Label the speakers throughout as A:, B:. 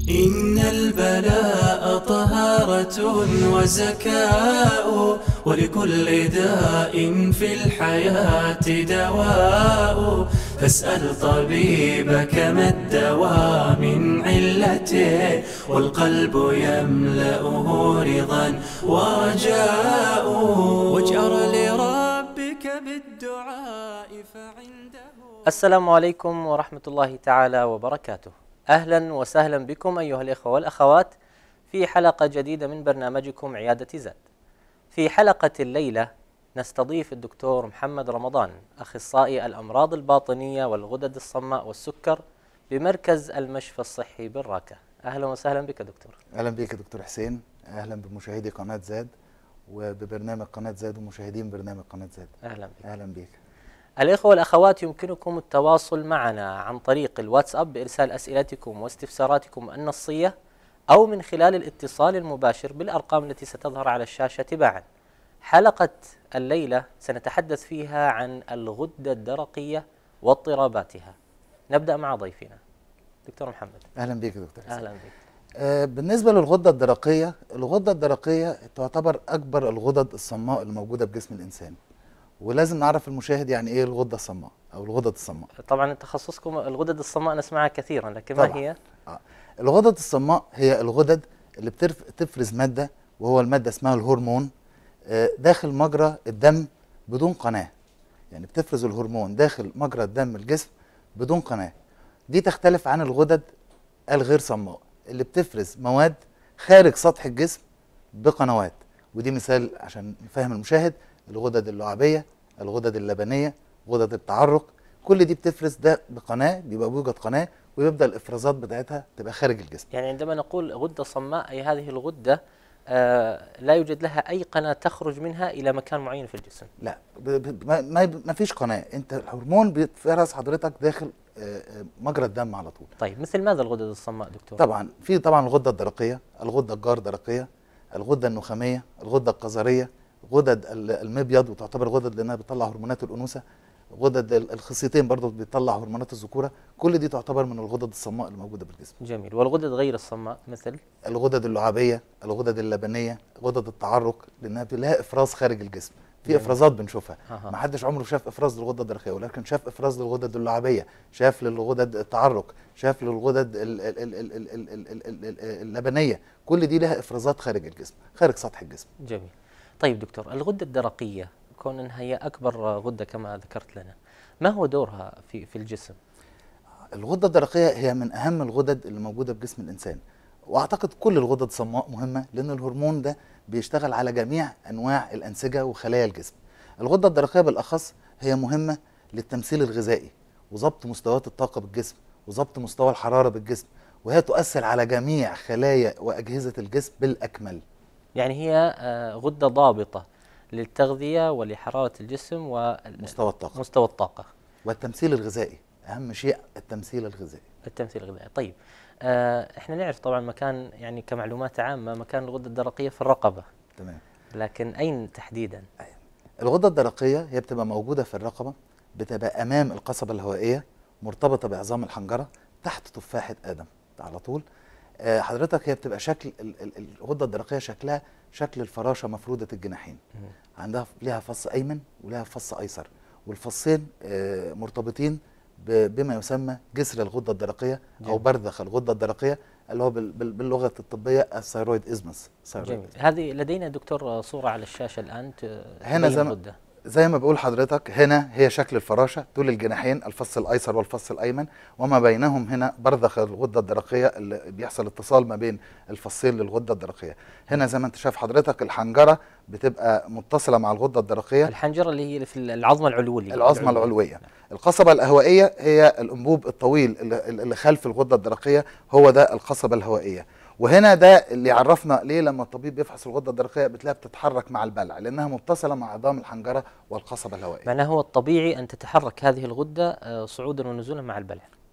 A: إن البلاء طهارة وزكاء، ولكل داء في الحياة دواء. فاسأل طبيبك ما الدواء من علته، والقلب يملأه رضا ورجاء. واجأر لربك بالدعاء فعنده.
B: السلام عليكم ورحمة الله تعالى وبركاته. أهلا وسهلا بكم أيها الإخوة والأخوات في حلقة جديدة من برنامجكم عيادة زاد. في حلقة الليلة نستضيف الدكتور محمد رمضان، أخصائي الأمراض الباطنية والغدد الصماء والسكر بمركز المشفى الصحي بالراكة. أهلا وسهلا بك دكتور.
C: أهلا بك يا دكتور حسين، أهلا بمشاهدي قناة زاد وببرنامج قناة زاد ومشاهدين برنامج قناة زاد.
B: أهلا بك.
C: أهلا بك.
B: الإخوة والأخوات، يمكنكم التواصل معنا عن طريق الواتساب بإرسال أسئلتكم واستفساراتكم النصية، أو من خلال الاتصال المباشر بالأرقام التي ستظهر على الشاشة تباعا. حلقة الليلة سنتحدث فيها عن الغدة الدرقية واضطراباتها. نبدأ مع ضيفنا دكتور محمد.
C: أهلا بك يا دكتور حسين.
B: أهلا بك.
C: بالنسبة للغدة الدرقية، الغدة الدرقية تعتبر أكبر الغدد الصماء الموجودة بجسم الإنسان، ولازم نعرف المشاهد يعني إيه الغدة الصماء أو الغدد الصماء.
B: طبعا تخصصكم الغدد الصماء نسمعها كثيرا، لكن
C: طبعاً.
B: ما هي؟
C: الغدد الصماء هي الغدد اللي بتفرز مادة، وهو المادة اسمها الهرمون، داخل مجرى الدم بدون قناة. يعني بتفرز الهرمون داخل مجرى الدم الجسم بدون قناة. دي تختلف عن الغدد الغير صماء اللي بتفرز مواد خارج سطح الجسم بقنوات. ودي مثال عشان نفهم المشاهد: الغدد اللعابية، الغدد اللبنية، غدد التعرق، كل دي بتفرز ده بقناة، بيبقى بيوجد قناة ويبدأ الإفرازات بتاعتها تبقى خارج الجسم.
B: يعني عندما نقول غدة صماء أي هذه الغدة لا يوجد لها أي قناة تخرج منها إلى مكان معين في الجسم.
C: لا، ما فيش قناة. انت الهرمون بيتفرز حضرتك داخل مجرى الدم على طول.
B: طيب مثل ماذا الغدد الصماء دكتور؟
C: طبعا في الغدة الدرقية، الغدة الجار درقية، الغدة النخامية، الغدة القذرية، غدد المبيض وتعتبر غدد لأنها بتطلع هرمونات الأنوثة، غدد الخصيتين برضو بتطلع هرمونات الذكورة. كل دي تعتبر من الغدد الصماء الموجودة بالجسم.
B: جميل. والغدد غير الصماء مثل
C: الغدد اللعابية، الغدد اللبنية، غدد التعرق، لأنها لها إفراز خارج الجسم. في إفرازات بنشوفها. ما حدش عمره شاف إفراز للغدة الدرقية، ولكن شاف إفراز للغدد اللعابية، شاف للغدد التعرق، شاف للغدد اللبنية. كل دي لها إفرازات خارج الجسم، خارج سطح الجسم.
B: جميل. طيب دكتور، الغدة الدرقية كون أنها هي أكبر غدة كما ذكرت لنا، ما هو دورها في الجسم؟
C: الغدة الدرقية هي من أهم الغدد اللي موجودة بجسم الإنسان، وأعتقد كل الغدد صماء مهمة، لأن الهرمون ده بيشتغل على جميع أنواع الأنسجة وخلايا الجسم. الغدة الدرقية بالأخص هي مهمة للتمثيل الغذائي وضبط مستويات الطاقة بالجسم وضبط مستوى الحرارة بالجسم، وهي تؤثر على جميع خلايا وأجهزة الجسم بالأكمل.
B: يعني هي غدة ضابطة للتغذية ولحرارة الجسم
C: ومستوى الطاقة.
B: مستوى الطاقة
C: والتمثيل الغذائي، أهم شيء التمثيل الغذائي.
B: التمثيل الغذائي. طيب احنا نعرف طبعا مكان، يعني كمعلومات عامة، مكان الغدة الدرقية في الرقبة.
C: تمام.
B: لكن أين تحديدا؟
C: الغدة الدرقية هي بتبقى موجودة في الرقبة، بتبقى أمام القصبة الهوائية، مرتبطة بعظام الحنجرة، تحت تفاحة آدم على طول. حضرتك هي بتبقى شكل الغدة الدرقية شكلها شكل الفراشة مفرودة الجناحين. عندها ليها فص أيمن وليها فص أيسر، والفصين مرتبطين بما يسمى جسر الغدة الدرقية أو برذخ الغدة الدرقية، اللي هو باللغة الطبية الثيرويد إزمس.
B: جميل. هذه لدينا دكتور صورة على الشاشة الآن
C: هنا زي ما بقول حضرتك، هنا هي شكل الفراشة، طول الجناحين، الفص الأيسر والفص الأيمن، وما بينهم هنا برذخ الغدة الدرقية اللي بيحصل اتصال ما بين الفصين للغدة الدرقية. هنا زي ما انت شايف حضرتك الحنجرة بتبقى متصلة مع الغدة الدرقية.
B: الحنجرة اللي هي في العظمة العلوية.
C: العظمة العلوية. القصبة الهوائية هي الأنبوب الطويل اللي خلف الغدة الدرقية، هو ده القصبة الهوائية. وهنا ده اللي يعرفنا ليه لما الطبيب بيفحص الغدة الدرقية بتلاقيها بتتحرك مع البلع، لأنها متصلة مع عظام الحنجرة والقصبة الهوائية.
B: معناه هو الطبيعي أن تتحرك هذه الغدة صعودا ونزولا مع البلع.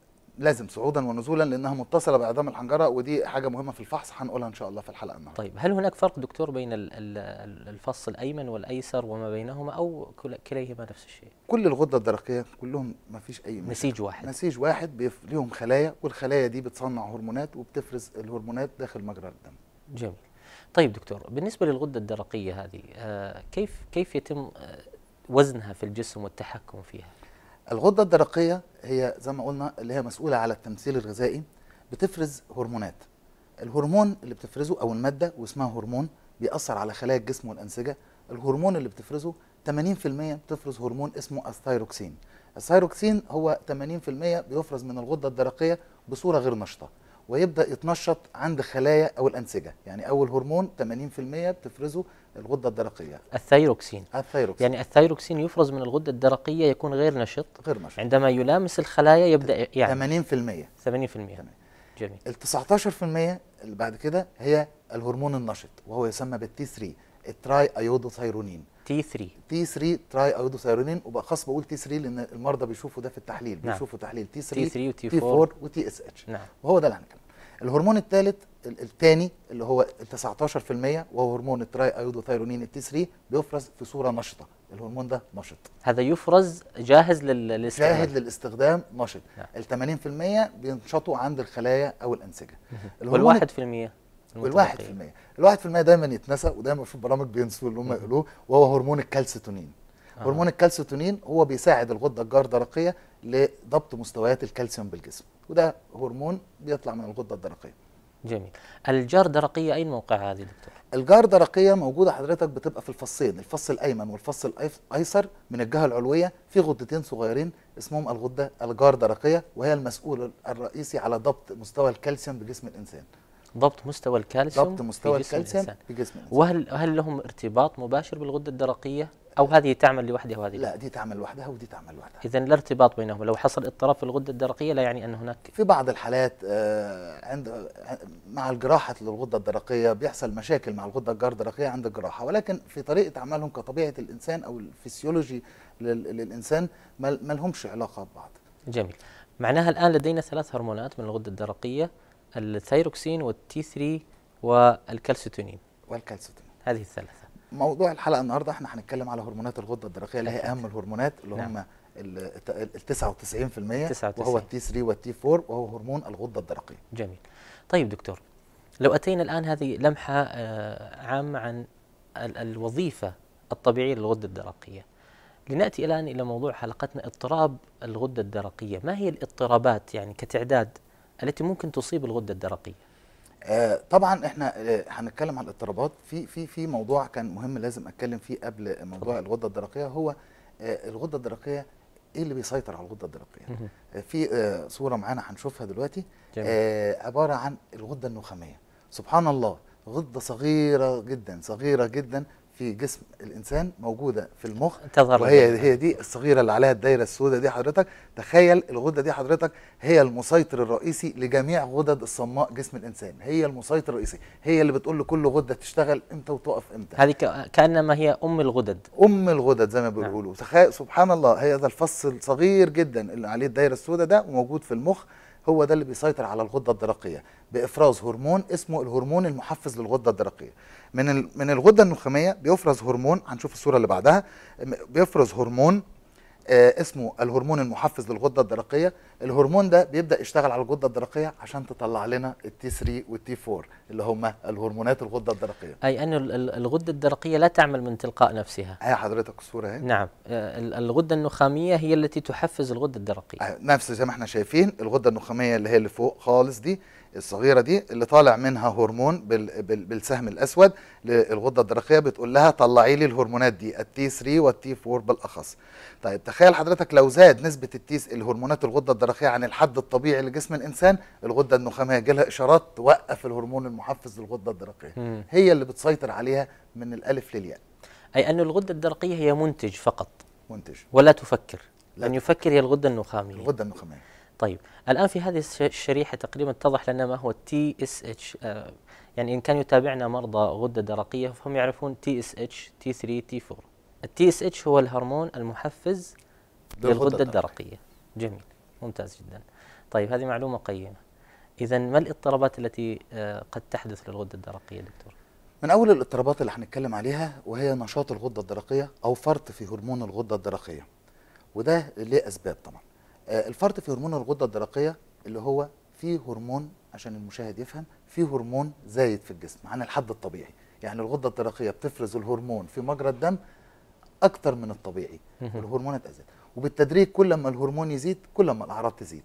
C: لازم صعودا ونزولا لانها متصله بعظام الحنجره، ودي حاجه مهمه في الفحص هنقولها ان شاء الله في الحلقه النهارده.
B: طيب هل هناك فرق دكتور بين الفص الأيمن والأيسر وما بينهما، أو كليهما نفس الشيء؟
C: كل الغده الدرقيه كلهم ما فيش اي مشكله،
B: نسيج واحد.
C: نسيج واحد ليهم خلايا، والخلايا دي بتصنع هرمونات وبتفرز الهرمونات داخل مجرى الدم.
B: جميل. طيب دكتور، بالنسبة للغدة الدرقية هذه كيف يتم وزنها في الجسم والتحكم فيها؟
C: الغده الدرقيه هي زي ما قلنا اللي هي مسؤوله على التمثيل الغذائي، بتفرز هرمونات. الهرمون اللي بتفرزه او الماده واسمها هرمون بيأثر على خلايا الجسم والانسجه. الهرمون اللي بتفرزه 80% بتفرز هرمون اسمه الثايروكسين. الثايروكسين هو 80% بيفرز من الغده الدرقيه بصوره غير نشطه، ويبدا يتنشط عند خلايا او الانسجه. يعني اول هرمون 80% بتفرزه الغده الدرقيه
B: الثايروكسين.
C: الثايروكسين.
B: يعني الثايروكسين يفرز من الغدة الدرقية، يكون غير نشط،
C: غير نشط
B: عندما يلامس الخلايا يبدأ يعني
C: 80%.
B: 80%. جميل.
C: ال 19% اللي بعد كده هي الهرمون النشط، وهو يسمى بالتي 3، التراي ايودوثايرونين.
B: تي 3.
C: تي 3 تراي ايودوثايرونين، وبالاخص بقول تي 3 لان المرضى بيشوفوا ده في التحليل.
B: نعم.
C: بيشوفوا تحليل تي
B: تي
C: 3
B: وتي
C: تي 4 وتي اس اتش.
B: نعم.
C: وهو ده اللي هنتكلم. الهرمون الثالث الثاني اللي هو ال 19% وهو هرمون التراي ايودوثايرونين التي 3، بيفرز في صوره نشطه. الهرمون ده نشط،
B: هذا يفرز جاهز للاستعمال.
C: شاهد للاستخدام، نشط.
B: نعم.
C: ال 80% بينشطوا عند الخلايا او الانسجه.
B: والواحد في المية
C: ال1% دايما يتنسى، ودايما في البرامج بينسوا اللي هم يقولوه، وهو هرمون الكالسيتونين. هرمون الكالسيتونين هو بيساعد الغده الجار-درقيه لضبط مستويات الكالسيوم بالجسم، وده هرمون بيطلع من الغده الدرقيه.
B: جميل. الجار-درقية أين موقعها هذه دكتور؟
C: الجار-درقيه موجوده حضرتك بتبقى في الفصين، الفص الايمن والفص الايسر من الجهه العلويه، في غدتين صغيرين اسمهم الغده الجار-درقيه، وهي المسؤول الرئيسي على ضبط مستوى الكالسيوم بجسم الانسان.
B: ضبط مستوى الكالسيوم،
C: ضبط مستوى
B: في جسم
C: الكالسيوم
B: الإنسان.
C: في جسم الانسان.
B: وهل لهم ارتباط مباشر بالغدة الدرقية، أو هذه تعمل لوحدها وهذه
C: لا، دي تعمل لوحدها ودي تعمل لوحدها.
B: إذا لا ارتباط بينهما، لو حصل اضطراب في الغدة الدرقية لا يعني أن هناك
C: في بعض الحالات مع الجراحة للغدة الدرقية بيحصل مشاكل مع الغدة الجار-درقية عند الجراحة، ولكن في طريقة أعمالهم كطبيعة الإنسان أو الفسيولوجي للإنسان ما لهمش علاقة ببعض.
B: جميل. معناها الآن لدينا 3 هرمونات من الغدة الدرقية، الثايروكسين والتي 3 والكالسيتونين. هذه الثلاثة.
C: موضوع الحلقة النهاردة احنا هنتكلم على هرمونات الغدة الدرقية اللي هي أهم الهرمونات، اللي
B: نعم.
C: هم ال 99%،
B: 99.
C: وهو التي 3 والتي 4، وهو هرمون الغدة الدرقية.
B: جميل. طيب دكتور، لو أتينا الآن هذه لمحة عامة عن الوظيفة الطبيعية للغدة الدرقية، لنأتي الآن إلى موضوع حلقتنا، اضطراب الغدة الدرقية. ما هي الاضطرابات يعني كتعداد التي ممكن تصيب الغدة الدرقية؟
C: طبعا احنا هنتكلم عن الاضطرابات. في موضوع كان مهم لازم اتكلم فيه قبل موضوع الغده الدرقيه، هو الغده الدرقيه ايه اللي بيسيطر على الغده الدرقيه. في صوره معانا هنشوفها دلوقتي، عباره عن الغده النخاميه. سبحان الله، غده صغيره جدا صغيره جدا في جسم الانسان، موجوده في المخ، وهي دي الصغيره اللي عليها الدايره السوداء دي. حضرتك تخيل الغده دي حضرتك هي المسيطر الرئيسي لجميع غدد الصماء جسم الانسان، هي المسيطر الرئيسي، هي اللي بتقول لكل غده تشتغل امتى وتقف امتى.
B: هذه كانما هي ام الغدد،
C: ام الغدد زي ما بيقولوا. تخيل سبحان الله، هذا الفص الصغير جدا اللي عليه الدايره السوداء ده وموجود في المخ، هو ده اللي بيسيطر على الغده الدرقيه بافراز هرمون اسمه الهرمون المحفز للغده الدرقيه. من الغده النخاميه بيفرز هرمون، هنشوف الصوره اللي بعدها، بيفرز هرمون اسمه الهرمون المحفز للغده الدرقيه. الهرمون ده بيبدا يشتغل على الغده الدرقيه عشان تطلع لنا التي 3 والتي 4 اللي هم الهرمونات الغده الدرقيه.
B: اي ان الغده الدرقيه لا تعمل من تلقاء نفسها.
C: هي حضرتك الصوره اهي.
B: نعم، الغده النخاميه هي التي تحفز الغده الدرقيه.
C: نفس زي ما احنا شايفين الغده النخاميه اللي هي اللي فوق خالص دي الصغيره دي، اللي طالع منها هرمون بالسهم الاسود للغده الدرقيه، بتقول لها طلعي لي الهرمونات دي التي 3 والتي 4 بالاخص. طيب تخيل حضرتك لو زاد نسبه الهرمونات الغده الدرقيه عن الحد الطبيعي لجسم الانسان، الغده النخاميه يجي لها اشارات توقف الهرمون المحفز للغده الدرقيه. هي اللي بتسيطر عليها من الالف للياء.
B: اي ان الغده الدرقيه هي منتج فقط،
C: منتج
B: ولا تفكر. من يفكر هي الغده النخاميه.
C: الغده النخاميه.
B: طيب الآن في هذه الشريحة تقريبا اتضح لنا ما هو التي اس اتش. يعني إن كان يتابعنا مرضى غدة درقية فهم يعرفون تي اس اتش، تي 3، تي 4. التي اس اتش هو الهرمون المحفز للغدة الدرقية. جميل، ممتاز جدا. طيب هذه معلومة قيمة. إذا ما الاضطرابات التي قد تحدث للغدة الدرقية دكتور؟
C: من اول الاضطرابات اللي هنتكلم عليها وهي نشاط الغده الدرقيه او فرط في هرمون الغده الدرقيه، وده ليه اسباب طبعا. الفرط في هرمون الغده الدرقيه اللي هو فيه هرمون، عشان المشاهد يفهم، فيه هرمون زايد في الجسم عن الحد الطبيعي. يعني الغده الدرقيه بتفرز الهرمون في مجرى الدم اكتر من الطبيعي، والهرمونات ازيد، وبالتدريج كل ما الهرمون يزيد كل ما الاعراض تزيد.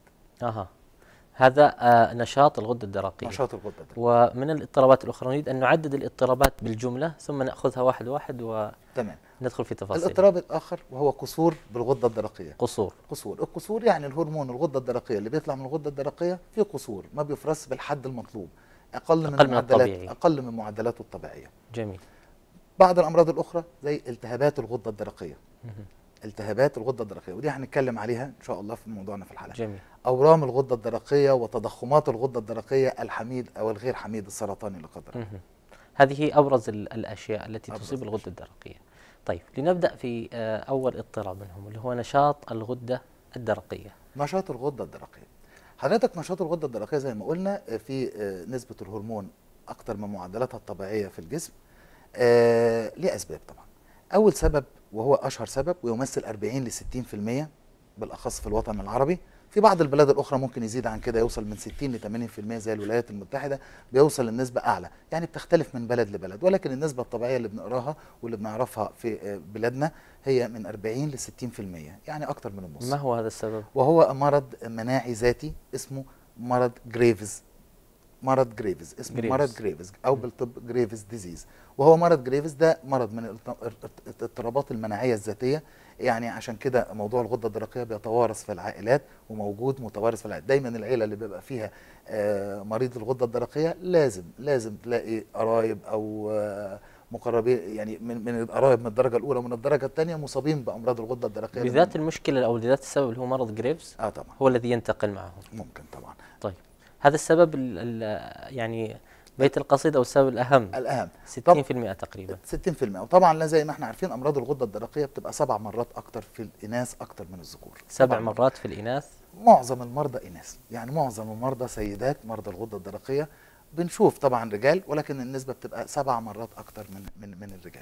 B: هذا نشاط الغدة الدرقية.
C: نشاط الغده الدرقيه.
B: ومن الاضطرابات الأخرى نريد أن نعدد الاضطرابات بالجملة ثم نأخذها واحد واحد
C: تمام.
B: وندخل في تفاصيل.
C: الاضطراب الاخر وهو قصور بالغده الدرقيه.
B: قصور.
C: القصور يعني الهرمون الغده الدرقيه اللي بيطلع من الغده الدرقيه في قصور، ما بيفرز بالحد المطلوب، اقل من
B: الطبيعي،
C: اقل من معدلاته الطبيعيه.
B: جميل.
C: بعض الامراض الاخرى زي التهابات الغده الدرقيه. التهابات الغده الدرقيه، ودي هنتكلم عليها ان شاء الله في موضوعنا في الحلقه.
B: جميل.
C: اورام الغده الدرقيه وتضخمات الغده الدرقيه الحميد او الغير حميد السرطاني لا قدر الله.
B: هذه ابرز الاشياء التي تصيب الغده الدرقيه. طيب لنبدا في اول اضطراب منهم اللي هو نشاط الغده الدرقيه.
C: نشاط الغده الدرقيه. حضرتك نشاط الغده الدرقيه زي ما قلنا في نسبه الهرمون اكتر من معدلاتها الطبيعيه في الجسم. ليه اسباب طبعا. اول سبب وهو اشهر سبب ويمثل 40 ل 60% بالاخص في الوطن العربي، في بعض البلاد الاخرى ممكن يزيد عن كده، يوصل من 60 ل 80% زي الولايات المتحده، بيوصل النسبه اعلى، يعني بتختلف من بلد لبلد، ولكن النسبه الطبيعيه اللي بنقراها واللي بنعرفها في بلادنا هي من 40 ل 60%، يعني اكتر من النص.
B: ما هو هذا السبب؟
C: وهو مرض مناعي ذاتي اسمه مرض جريفز. مرض جريفز اسمه مرض جريفز او بالطب جريفز ديزيز. وهو مرض جريفز ده مرض من الاضطرابات المناعيه الذاتيه، يعني عشان كده موضوع الغده الدرقيه بيتوارث في العائلات وموجود متوارث في العائلات. دايما العيله اللي بيبقى فيها مريض الغده الدرقيه لازم تلاقي قرايب او مقربين، يعني من القرايب من الدرجه الاولى ومن الدرجه الثانيه مصابين بامراض الغده الدرقيه.
B: بذات المشكله او بذات السبب اللي هو مرض جريفز
C: طبعا
B: هو الذي ينتقل معه.
C: ممكن طبعا.
B: طيب هذا السبب يعني بيت القصيدة أو السبب الأهم 60% تقريبا.
C: 60%. وطبعا زي ما احنا عارفين أمراض الغدة الدرقية بتبقى 7 مرات أكتر في الإناث أكتر من الذكور.
B: 7 مرات في الإناث.
C: معظم المرضى إناث، يعني معظم المرضى سيدات مرضى الغدة الدرقية. بنشوف طبعا رجال ولكن النسبة بتبقى 7 مرات أكتر من الرجال.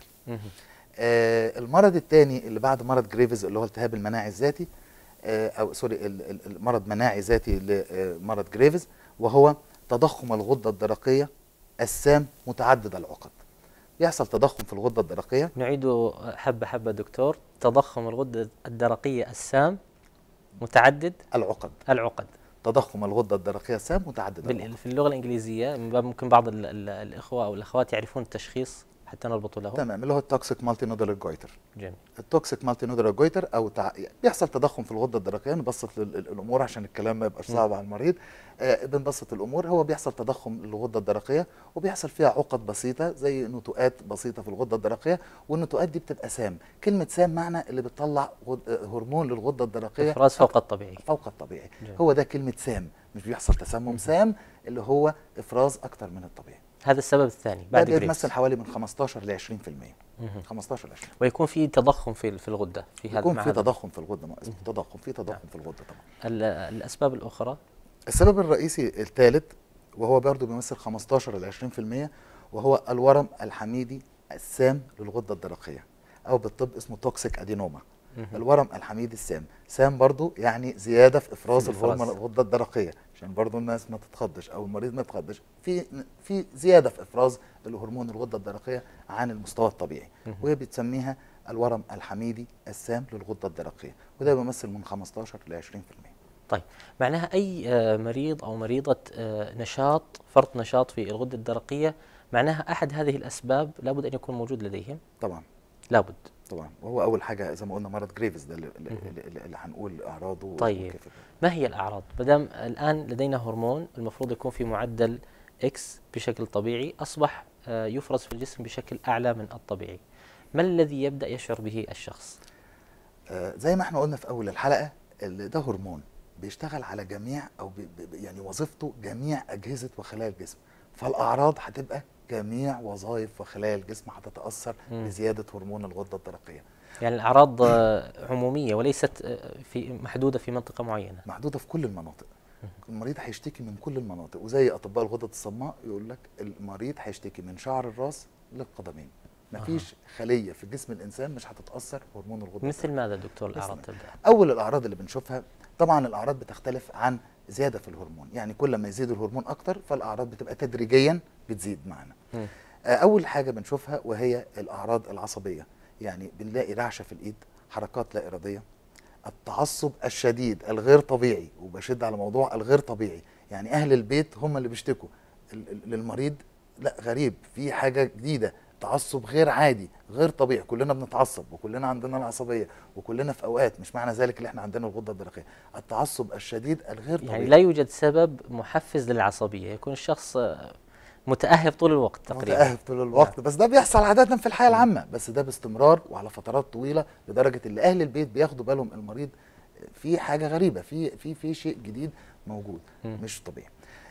C: المرض الثاني اللي بعد مرض جريفز اللي هو التهاب المناعي الذاتي أو سوري المرض مناعي ذاتي لمرض جريفز، وهو تضخم الغدة الدرقية السام متعدد العقد. يحصل تضخم في الغدة الدرقية.
B: نعيد حبة حبة دكتور. تضخم الغدة الدرقية السام متعدد العقد.
C: تضخم الغدة الدرقية السام متعدد العقد.
B: في اللغة الإنجليزية من باب ممكن بعض الإخوة أو الأخوات يعرفون التشخيص حتى نربطه له.
C: تمام، اللي هو التوكسيك مالتي نودولار جويتر.
B: جميل.
C: التوكسيك مالتي نودولار جويتر او بيحصل تضخم في الغده الدرقيه. نبسط الامور عشان الكلام ما يبقاش صعب على المريض. بنبسط الامور. هو بيحصل تضخم للغده الدرقيه وبيحصل فيها عقد بسيطه زي نتوءات بسيطه في الغده الدرقيه، والنتوءات دي بتبقى سام. كلمه سام معنى اللي بتطلع هرمون للغده الدرقيه
B: افراز فوق الطبيعي.
C: فوق الطبيعي. هو ده كلمه سام، مش بيحصل تسمم. سام اللي هو افراز اكتر من الطبيعي.
B: هذا السبب الثاني بعد
C: جريفز. بيتمثل حوالي من 15 ل 20%. 15 ل 20%.
B: ويكون في تضخم في الغده في هذا.
C: يكون في تضخم في الغده، ما اسمه تضخم، في تضخم في الغده طبعا.
B: الاسباب الاخرى.
C: السبب الرئيسي الثالث وهو برضه بيمثل 15 ل 20%، وهو الورم الحميدي السام للغده الدرقيه او بالطب اسمه توكسيك ادينوما. الورم الحميدي السام، سام برضو يعني زياده في افراز الهرمون الغده الدرقيه، عشان برضو الناس ما تتخضش او المريض ما يتخضش، في زياده في افراز الهرمون الغده الدرقيه عن المستوى الطبيعي، وهي بتسميها الورم الحميدي السام للغده الدرقيه، وده بيمثل من 15 ل 20%.
B: طيب معناها اي مريض او مريضه فرط نشاط في الغده الدرقيه، معناها احد هذه الاسباب لابد ان يكون موجود لديهم.
C: طبعا
B: لابد
C: طبعا. وهو اول حاجه زي ما قلنا مرض جريفز ده اللي هنقول اعراضه.
B: طيب ما هي الاعراض؟ مادام الان لدينا هرمون المفروض يكون في معدل اكس بشكل طبيعي، اصبح يفرز في الجسم بشكل اعلى من الطبيعي، ما الذي يبدا يشعر به الشخص؟
C: زي ما احنا قلنا في اول الحلقه، ده هرمون بيشتغل على جميع او يعني وظيفته جميع اجهزه وخلايا الجسم، فالاعراض هتبقى جميع وظائف وخلايا الجسم هتتاثر بزياده هرمون الغده الدرقيه.
B: يعني الاعراض عموميه وليست محدوده في منطقه معينه.
C: محدوده في كل المناطق. المريض هيشتكي من كل المناطق، وزي اطباء الغدد الصماء يقول لك المريض هيشتكي من شعر الراس للقدمين. مفيش خليه في جسم الانسان مش هتتاثر بهرمون الغده.
B: مثل ماذا دكتور الاعراض تبدا؟
C: اول الاعراض اللي بنشوفها طبعا الاعراض بتختلف عن زياده في الهرمون، يعني كل ما يزيد الهرمون اكتر فالاعراض بتبقى تدريجيا بتزيد معنا. اول حاجه بنشوفها وهي الاعراض العصبيه، يعني بنلاقي رعشه في الايد، حركات لا اراديه، التعصب الشديد الغير طبيعي، وبشد على موضوع الغير طبيعي، يعني اهل البيت هم اللي بيشتكوا للمريض لا غريب في حاجه جديده، تعصب غير عادي غير طبيعي، كلنا بنتعصب وكلنا عندنا العصبيه وكلنا في اوقات، مش معنى ذلك ان احنا عندنا الغده الدرقيه. التعصب الشديد الغير طبيعي،
B: يعني لا يوجد سبب محفز للعصبيه، يكون الشخص متأهب طول الوقت تقريبا.
C: متأهب طول الوقت، بس ده بيحصل عادة في الحياة العامة، بس ده باستمرار وعلى فترات طويلة لدرجة اللي أهل البيت بياخدوا بالهم المريض في حاجة غريبة، في شيء جديد موجود مش طبيعي.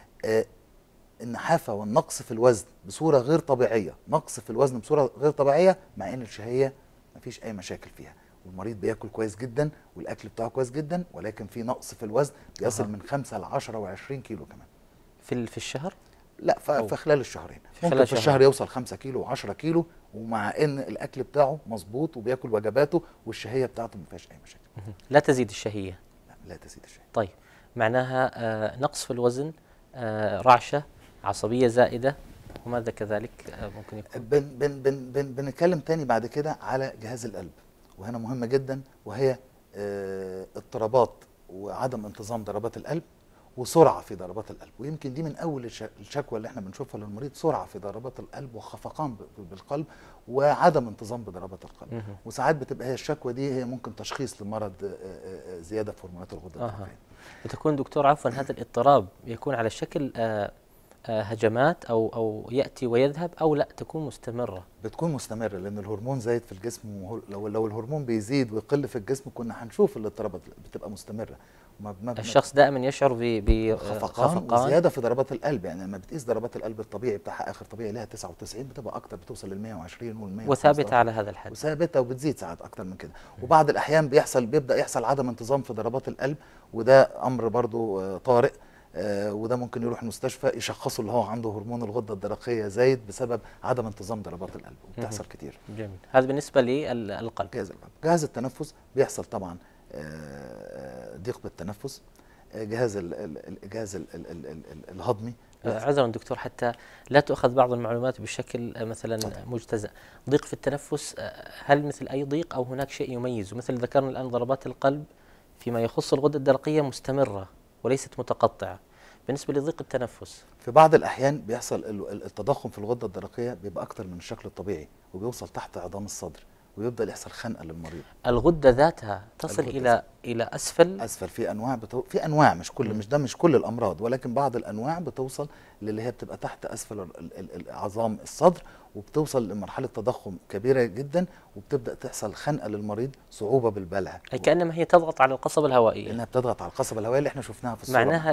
C: النحافة والنقص في الوزن بصورة غير طبيعية، نقص في الوزن بصورة غير طبيعية مع إن الشهية مفيش أي مشاكل فيها، والمريض بياكل كويس جدا والأكل بتاعه كويس جدا، ولكن في نقص في الوزن بيصل من 5 ل 10 و20 كيلو كمان
B: في الشهر؟
C: لا في خلال الشهرين،
B: في
C: ممكن في الشهر يوصل 5 كيلو و10 كيلو، ومع ان الاكل بتاعه مظبوط وبياكل وجباته والشهيه بتاعته ما فيهاش اي مشاكل.
B: لا تزيد الشهيه؟
C: لا تزيد الشهيه.
B: طيب معناها نقص في الوزن، رعشه، عصبيه زائده، وماذا كذلك ممكن يكون؟
C: بنتكلم تاني بعد كده على جهاز القلب، وهنا مهمه جدا، وهي اضطرابات وعدم انتظام ضربات القلب وسرعه في ضربات القلب، ويمكن دي من اول الشكوى اللي احنا بنشوفها للمريض، سرعه في ضربات القلب وخفقان بالقلب وعدم انتظام بضربات القلب. وساعات بتبقى هي الشكوى دي هي ممكن تشخيص لمرض زياده في هرمونات الغده الدرقيه.
B: وتكون دكتور عفوا هذا الاضطراب يكون على شكل هجمات او ياتي ويذهب، او لا تكون مستمره؟
C: بتكون مستمره لان الهرمون زايد في الجسم، لو الهرمون بيزيد ويقل في الجسم كنا هنشوف الاضطرابات بتبقى مستمره.
B: الشخص دائما يشعر بخفقان
C: وزياده في ضربات القلب، يعني لما بتقيس ضربات القلب الطبيعي بتاعها اخر طبيعي لها 99 بتبقى اكتر، بتوصل لل 120 وال 100
B: وثابته على هذا الحد،
C: وثابته وبتزيد ساعات اكتر من كده. وبعض الاحيان بيبدا يحصل عدم انتظام في ضربات القلب، وده امر برضو طارئ، وده ممكن يروح المستشفى يشخصوا اللي هو عنده هرمون الغده الدرقيه زايد بسبب عدم انتظام ضربات القلب، وبتحصل كتير.
B: جميل. هذا بالنسبه للقلب.
C: جهاز القلب. جهاز التنفس بيحصل طبعا ضيق بالتنفس، الجهاز الهضمي.
B: عذرا دكتور حتى لا تؤخذ بعض المعلومات بشكل مثلا مجتزأ، ضيق في التنفس هل مثل اي ضيق او هناك شيء يميزه؟ مثل ذكرنا الان ضربات القلب فيما يخص الغده الدرقيه مستمره وليست متقطعه، بالنسبه لضيق التنفس
C: في بعض الاحيان بيحصل التضخم في الغده الدرقيه بيبقى اكتر من الشكل الطبيعي، وبيوصل تحت عظام الصدر، ويبدا يحصل خنقه للمريض.
B: الغده ذاتها تصل الى اسفل
C: في انواع في انواع مش كل الامراض، ولكن بعض الانواع بتوصل اللي هي بتبقى تحت اسفل عظام الصدر، وبتوصل لمرحله تضخم كبيره جدا، وبتبدا تحصل خنقه للمريض، صعوبه بالبلع،
B: اي كانما هي تضغط على القصبه الهوائيه،
C: لانها بتضغط على القصبه الهوائيه اللي احنا شفناها في الصوره.
B: معناها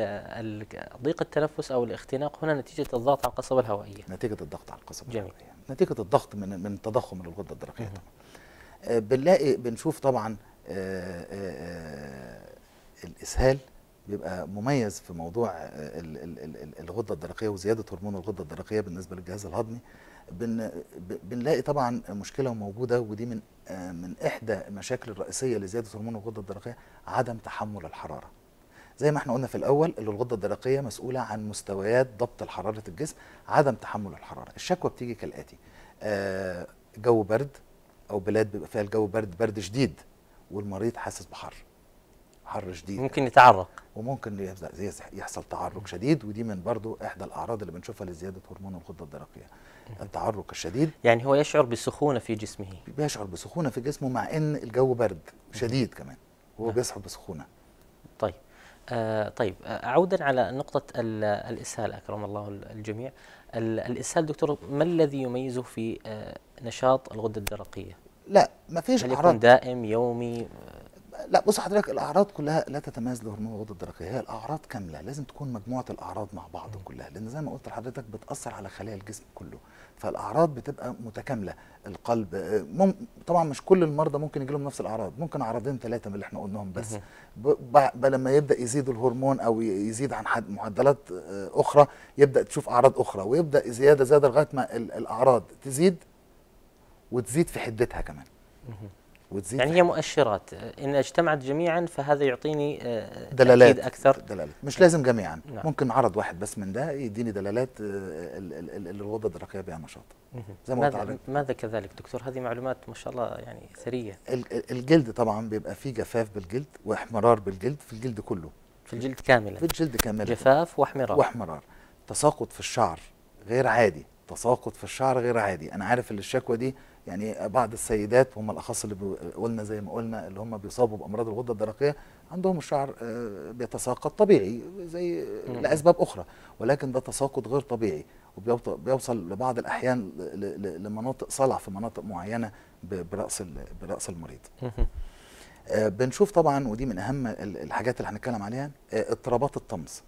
B: ضيق التنفس او الاختناق هنا نتيجه الضغط على القصبه الهوائيه.
C: نتيجه الضغط على القصبه
B: الهوائيه،
C: نتيجه الضغط من التضخم للغده الدرقيه طبعا. بنشوف طبعا الاسهال بيبقى مميز في موضوع الغده الدرقيه وزياده هرمون الغده الدرقيه بالنسبه للجهاز الهضمي. بنلاقي طبعا مشكله موجوده، ودي من احدى المشاكل الرئيسيه لزياده هرمون الغده الدرقيه، عدم تحمل الحراره. زي ما احنا قلنا في الاول اللي الغده الدرقيه مسؤوله عن مستويات ضبط حراره الجسم، عدم تحمل الحراره. الشكوى بتيجي كالاتي: جو برد او بلاد بيبقى فيها الجو برد شديد، والمريض حاسس حر شديد،
B: ممكن يتعرق،
C: وممكن يحصل تعرق شديد، ودي من برضو احدى الاعراض اللي بنشوفها لزياده هرمون الغده الدرقيه، التعرق الشديد.
B: يعني هو يشعر بسخونه في جسمه،
C: بيشعر بسخونه في جسمه مع ان الجو برد شديد كمان، وهو بيشعر بسخونه.
B: طيب طيب عودا على نقطه الاسهال، اكرم الله الجميع. الاسهال دكتور ما الذي يميزه في نشاط الغده الدرقيه؟
C: لا ما فيش
B: اعراض. هل يكون دائم يومي؟
C: لا بص حضرتك، الاعراض كلها لا تتميز لهرمون الغده الدرقيه، هي الاعراض كامله، لازم تكون مجموعه الاعراض مع بعض كلها، لان زي ما قلت لحضرتك بتاثر على خلايا الجسم كله، فالاعراض بتبقى متكامله. القلب طبعا مش كل المرضى ممكن يجي لهم نفس الاعراض، ممكن عرضين ثلاثه من اللي احنا قلناهم بس. لما يبدا يزيد الهرمون او يزيد عن معدلات اخرى، يبدا تشوف اعراض اخرى، ويبدا زياده لغايه ما الاعراض تزيد، وتزيد في حدتها كمان. وتزيد
B: يعني هي مؤشرات إن اجتمعت جميعا فهذا يعطيني
C: دلالات
B: تأكيد أكثر.
C: دلالات مش لازم جميعا.
B: نعم.
C: ممكن عرض واحد بس من ده يديني دلالات اللي الغده الدرقيه بها نشاط. زي ما قلت لحضرتك.
B: ماذا كذلك دكتور؟ هذه معلومات ما شاء الله يعني ثرية.
C: الجلد طبعا بيبقى فيه جفاف بالجلد واحمرار بالجلد، في الجلد كله،
B: في الجلد كاملا.
C: في الجلد كاملا
B: جفاف واحمرار.
C: تساقط في الشعر غير عادي، تساقط في الشعر غير عادي. انا عارف ان الشكوى دي يعني بعض السيدات هم الاخص اللي قلنا زي ما قلنا اللي هم بيصابوا بامراض الغده الدرقيه عندهم الشعر بيتساقط طبيعي زي لاسباب اخرى، ولكن ده تساقط غير طبيعي، وبيوصل لبعض الاحيان لمناطق صلع في مناطق معينه براس المريض. بنشوف طبعا، ودي من اهم الحاجات اللي هنتكلم عليها، اضطرابات الطمس.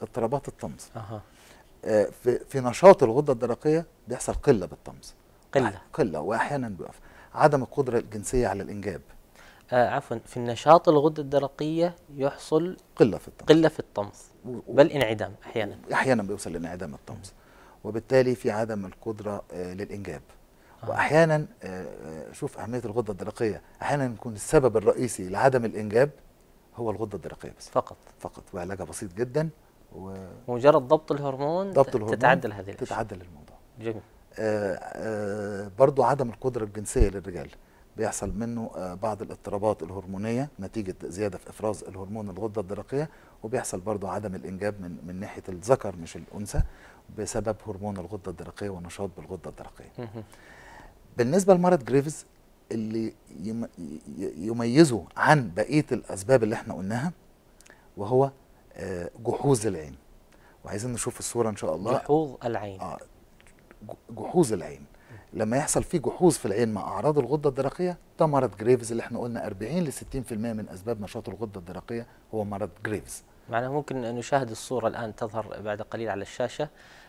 C: في نشاط الغده الدرقيه بيحصل قله بالطمس، قله واحيانا بيقف. عدم القدره الجنسيه على الانجاب.
B: عفوا، في النشاط الغده الدرقيه يحصل
C: قله في الطمس
B: بل انعدام
C: احيانا بيوصل لانعدام الطمس، وبالتالي في عدم القدره للانجاب. واحيانا شوف اهميه الغده الدرقيه، احيانا يكون السبب الرئيسي لعدم الانجاب هو الغده الدرقيه بس، فقط، وعلاجها بسيط جدا،
B: ومجرد ضبط الهرمون تتعدل هذه الاشياء،
C: تتعدل الموضوع.
B: جميل.
C: برضو عدم القدره الجنسيه للرجال بيحصل منه بعض الاضطرابات الهرمونيه نتيجه زياده في افراز الهرمون الغده الدرقيه، وبيحصل برضو عدم الانجاب من ناحيه الذكر مش الانثى بسبب هرمون الغده الدرقيه والنشاط بالغده الدرقيه. بالنسبه لمرض جريفز اللي يميزه عن بقيه الاسباب اللي احنا قلناها، وهو جحوظ العين. وعايزين نشوف الصوره ان شاء الله.
B: جحوظ العين.
C: جحوظ العين لما يحصل فيه جحوظ في العين مع اعراض الغده الدرقيه، ده مرض جريفز اللي احنا قلنا 40 ل 60% من اسباب نشاط الغده الدرقيه هو مرض جريفز.
B: معناها ممكن ان نشاهد الصوره الان تظهر بعد قليل على الشاشه.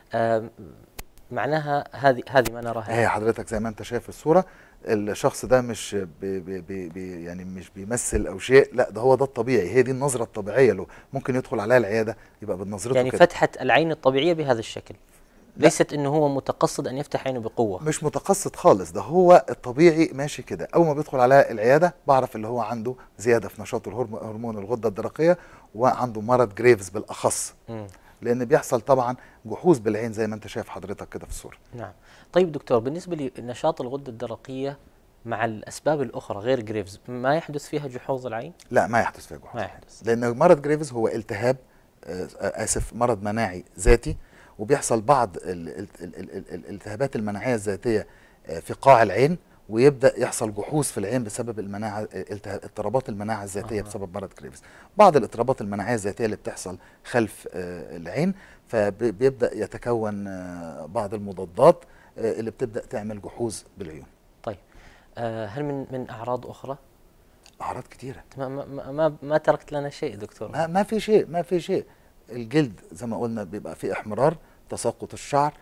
B: معناها هذه ما نراها.
C: هي حضرتك زي ما انت شايف الصوره، الشخص ده مش يعني مش بيمثل او شيء، لا ده هو ده الطبيعي، هي دي النظره الطبيعيه له. ممكن يدخل عليها العياده يبقى بنظرته
B: يعني كده. فتحه العين الطبيعيه بهذا الشكل، ليست انه هو متقصد ان يفتح عينه بقوه.
C: مش متقصد خالص، ده هو الطبيعي ماشي كده. اول ما بيدخل على العياده بعرف اللي هو عنده زياده في نشاط هرمون الغده الدرقيه، وعنده مرض جريفز بالاخص. لان بيحصل طبعا جحوظ بالعين زي ما انت شايف حضرتك كده في الصوره.
B: نعم. طيب دكتور، بالنسبه لنشاط الغده الدرقيه مع الاسباب الاخرى غير جريفز، ما يحدث فيها جحوظ العين؟
C: لا، ما يحدث فيها جحوظ.
B: ما يحدث.
C: لان مرض جريفز هو التهاب مرض مناعي ذاتي، وبيحصل بعض الالتهابات المناعيه الذاتيه في قاع العين، ويبدا يحصل جحوظ في العين بسبب المناعه، اضطرابات المناعه الذاتيه بسبب مرض جريفز. بعض الاضطرابات المناعيه الذاتيه اللي بتحصل خلف العين، فبيبدا يتكون بعض المضادات اللي بتبدا تعمل جحوظ بالعيون.
B: طيب هل من اعراض اخرى؟
C: اعراض كتيره.
B: ما تركت لنا شيء دكتور.
C: ما في شيء. الجلد زي ما قلنا بيبقى فيه احمرار، تساقط الشعر.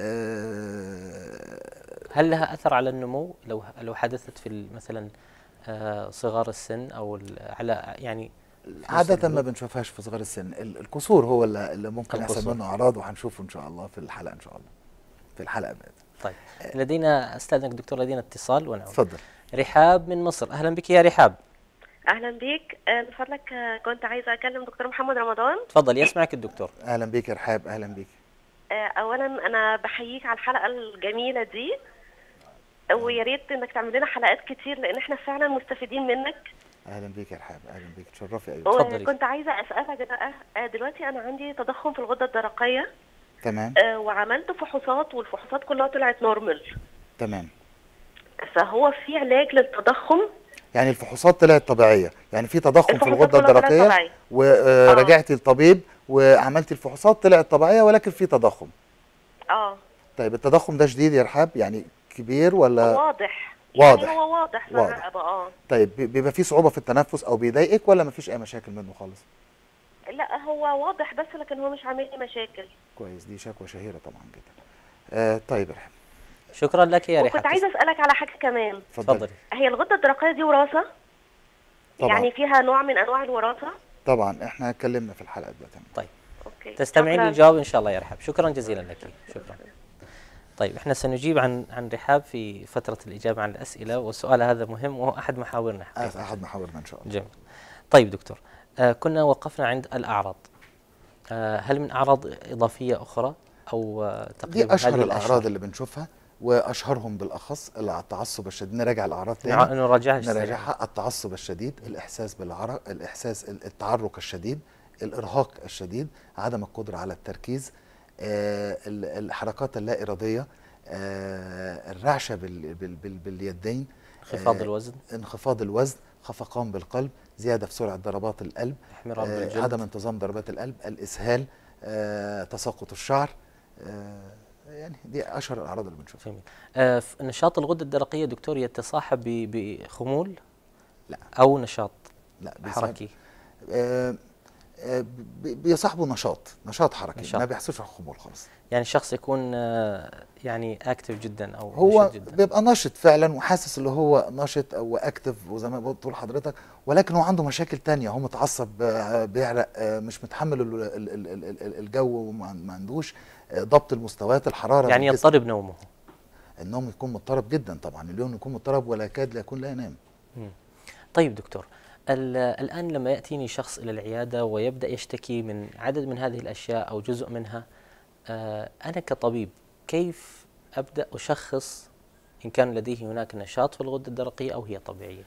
B: هل لها اثر على النمو لو حدثت في مثلا صغار السن او على يعني؟
C: عادة ما بنشوفهاش في صغار السن. الكسور هو اللي ممكن يحصل منه اعراض، وهنشوفه ان شاء الله في الحلقه ان شاء الله. في الحلقه بعد.
B: طيب لدينا، استاذنك دكتور، لدينا اتصال ونعود.
C: اتفضل.
B: رحاب من مصر، اهلا بك يا رحاب.
D: اهلا بيك. من فضلك كنت عايزه اكلم دكتور محمد رمضان.
B: تفضل، يسمعك الدكتور.
C: اهلا بيك يا رحاب، اهلا بيك.
D: اولا انا بحييك على الحلقه الجميله دي، ويا ريت انك تعمل لنا حلقات كتير لان احنا فعلا مستفيدين منك.
C: اهلا بيك يا رحاب، اهلا بيك، تشرفي.
D: ايوه اتفضلي. كنت عايزه اسالك بقى، دلوقتي انا عندي تضخم في الغده الدرقيه.
C: تمام.
D: وعملت فحوصات والفحوصات كلها طلعت نورمال.
C: تمام.
D: فهو في علاج للتضخم؟
C: يعني الفحوصات طلعت طبيعيه، يعني في تضخم في الغده الدرقيه ورجعتي للطبيب وعملتي الفحوصات طلعت طبيعيه، ولكن في تضخم.
D: طيب التضخم
C: ده شديد يا رحاب، يعني كبير ولا؟ واضح.
D: يعني هو واضح في
C: واضح.
D: الرقبه.
C: طيب بيبقى في صعوبة في التنفس او بيضايقك ولا مفيش اي مشاكل منه خالص؟
D: لا هو واضح بس لكن هو مش عامل لي مشاكل.
C: كويس، دي شكوى شهيرة طبعا جدا. طيب يا رحاب،
B: شكرا لك يا رحاب.
D: وكنت عايزه اسالك على حاجه كمان.
B: اتفضلي.
D: هي الغده الدرقيه دي وراثه؟
C: طبعا.
D: يعني فيها نوع من انواع الوراثه؟
C: طبعا احنا اتكلمنا في الحلقة دلوقتي.
B: طيب
D: اوكي،
B: تستمعين
D: شكراً.
B: للجواب ان شاء الله يا رحاب. شكرا جزيلا لك. شكرا. طيب احنا سنجيب عن رحاب في فترة الإجابة عن الأسئلة، والسؤال هذا مهم وهو أحد محاورنا حقيقة.
C: أحد محاورنا إن شاء الله.
B: جميل. طيب دكتور، كنا وقفنا عند الأعراض. هل من أعراض إضافية أخرى أو تقريبا
C: دي أشهر
B: هذه
C: الأعراض اللي بنشوفها، وأشهرهم بالأخص التعصب الشديد. نراجع الأعراض تاني. نراجعها. التعصب الشديد، الإحساس بالعرق، التعرق الشديد، الإرهاق الشديد، عدم القدرة على التركيز، الحركات اللا إرادية، الرعشة باليدين، انخفاض الوزن، خفقان بالقلب، زيادة في سرعة ضربات القلب، عدم انتظام ضربات القلب، الإسهال، تساقط الشعر. يعني دي أشهر الأعراض اللي بنشوفها.
B: جميل. نشاط الغدة الدرقية دكتور يتصاحب بخمول؟
C: لا.
B: أو نشاط
C: حركي؟ بيصاحبه نشاط حركي، ما بيحسوش على الخمول خالص.
B: يعني الشخص يكون يعني اكتف جدا او
C: هو
B: جدا.
C: بيبقى ناشط فعلا وحاسس اللي هو ناشط او اكتف، وزي ما بتقول حضرتك، ولكن هو عنده مشاكل تانية. هو متعصب، بيعرق، مش متحمل الجو، وما عندوش ضبط المستويات، الحراره.
B: يعني يضطرب نومه.
C: النوم يكون مضطرب جدا طبعا، اليوم يكون مضطرب ولا يكاد لا يكون لا ينام.
B: طيب دكتور، الآن لما يأتيني شخص إلى العيادة ويبدأ يشتكي من عدد من هذه الأشياء أو جزء منها، أنا كطبيب كيف أبدأ أشخص إن كان لديه هناك نشاط في الغدة الدرقية أو هي طبيعية؟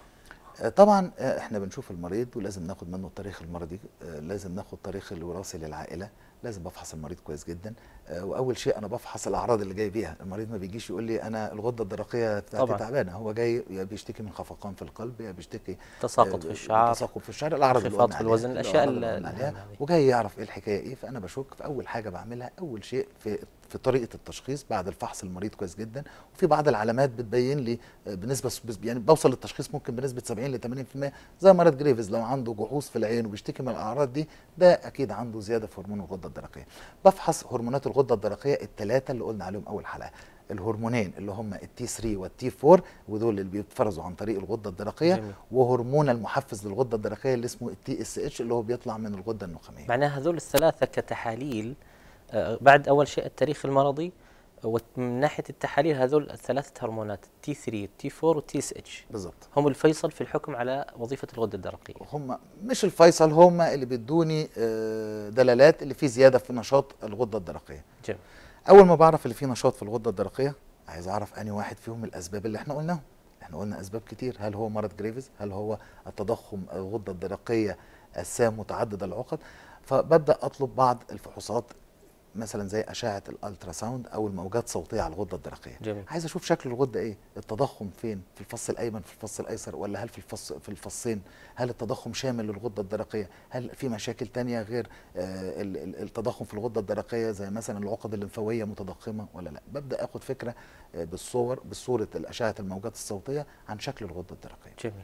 C: طبعا احنا بنشوف المريض ولازم ناخد منه التاريخ المرضي، لازم ناخد تاريخ الوراثي للعائله، لازم بفحص المريض كويس جدا. واول شيء انا بفحص الاعراض اللي جاي بيها. المريض ما بيجيش يقول لي انا الغده الدرقيه بتاعتي تعبانه، هو جاي يا بيشتكي من خفقان في القلب، يا بيشتكي
B: تساقط في الشعر،
C: الاعراض اللي
B: انخفاض في الوزن، الاشياء
C: اللي وجاي يعرف ايه الحكايه ايه. فانا بشك في اول حاجه بعملها، اول شيء في طريقه التشخيص بعد الفحص المريض كويس جدا. وفي بعض العلامات بتبين لي بنسبه، يعني بوصل للتشخيص ممكن بنسبه 70 ل 80%. زي مرض جريفز، لو عنده جحوظ في العين وبيشتكي من الاعراض دي، ده اكيد عنده زياده في هرمون الغده الدرقيه. بفحص هرمونات الغده الدرقيه الثلاثه اللي قلنا عليهم اول حلقه. الهرمونين اللي هم التي 3 والتي 4، ودول اللي بيتفرزوا عن طريق الغده الدرقيه. جميل. وهرمون المحفز للغده الدرقيه اللي اسمه التي اس اتش، اللي هو بيطلع من الغده النخاميه.
B: معناها هذول الثلاثه كتحاليل، بعد اول شيء التاريخ المرضي، ومن ناحيه التحاليل هذول الثلاثه هرمونات تي 3 تي 4 والتي اس اتش
C: بالضبط
B: هم الفيصل في الحكم على وظيفه الغده الدرقيه.
C: هم مش الفيصل، هم اللي بيدوني دلالات اللي فيه زياده في نشاط الغده الدرقيه.
B: جميل.
C: اول ما بعرف اللي فيه نشاط في الغده الدرقيه، عايز اعرف انهي واحد فيهم الاسباب اللي احنا قلناهم. احنا قلنا اسباب كتير. هل هو مرض جريفز؟ هل هو التضخم الغده الدرقيه السام متعدد العقد؟ فببدا اطلب بعض الفحوصات، مثلا زي اشعه الالترا ساوند او الموجات الصوتيه على الغده الدرقيه.
B: جميل.
C: عايز اشوف شكل الغده ايه، التضخم فين، في الفص الايمن، في الفص الايسر، ولا هل في الفصين؟ هل التضخم شامل للغده الدرقيه؟ هل في مشاكل تانية غير التضخم في الغده الدرقيه، زي مثلا العقد الليمفاويه متضخمه ولا لا؟ ببدا اخد فكره بصوره الاشعه الموجات الصوتيه عن شكل الغده الدرقيه.
B: جميل.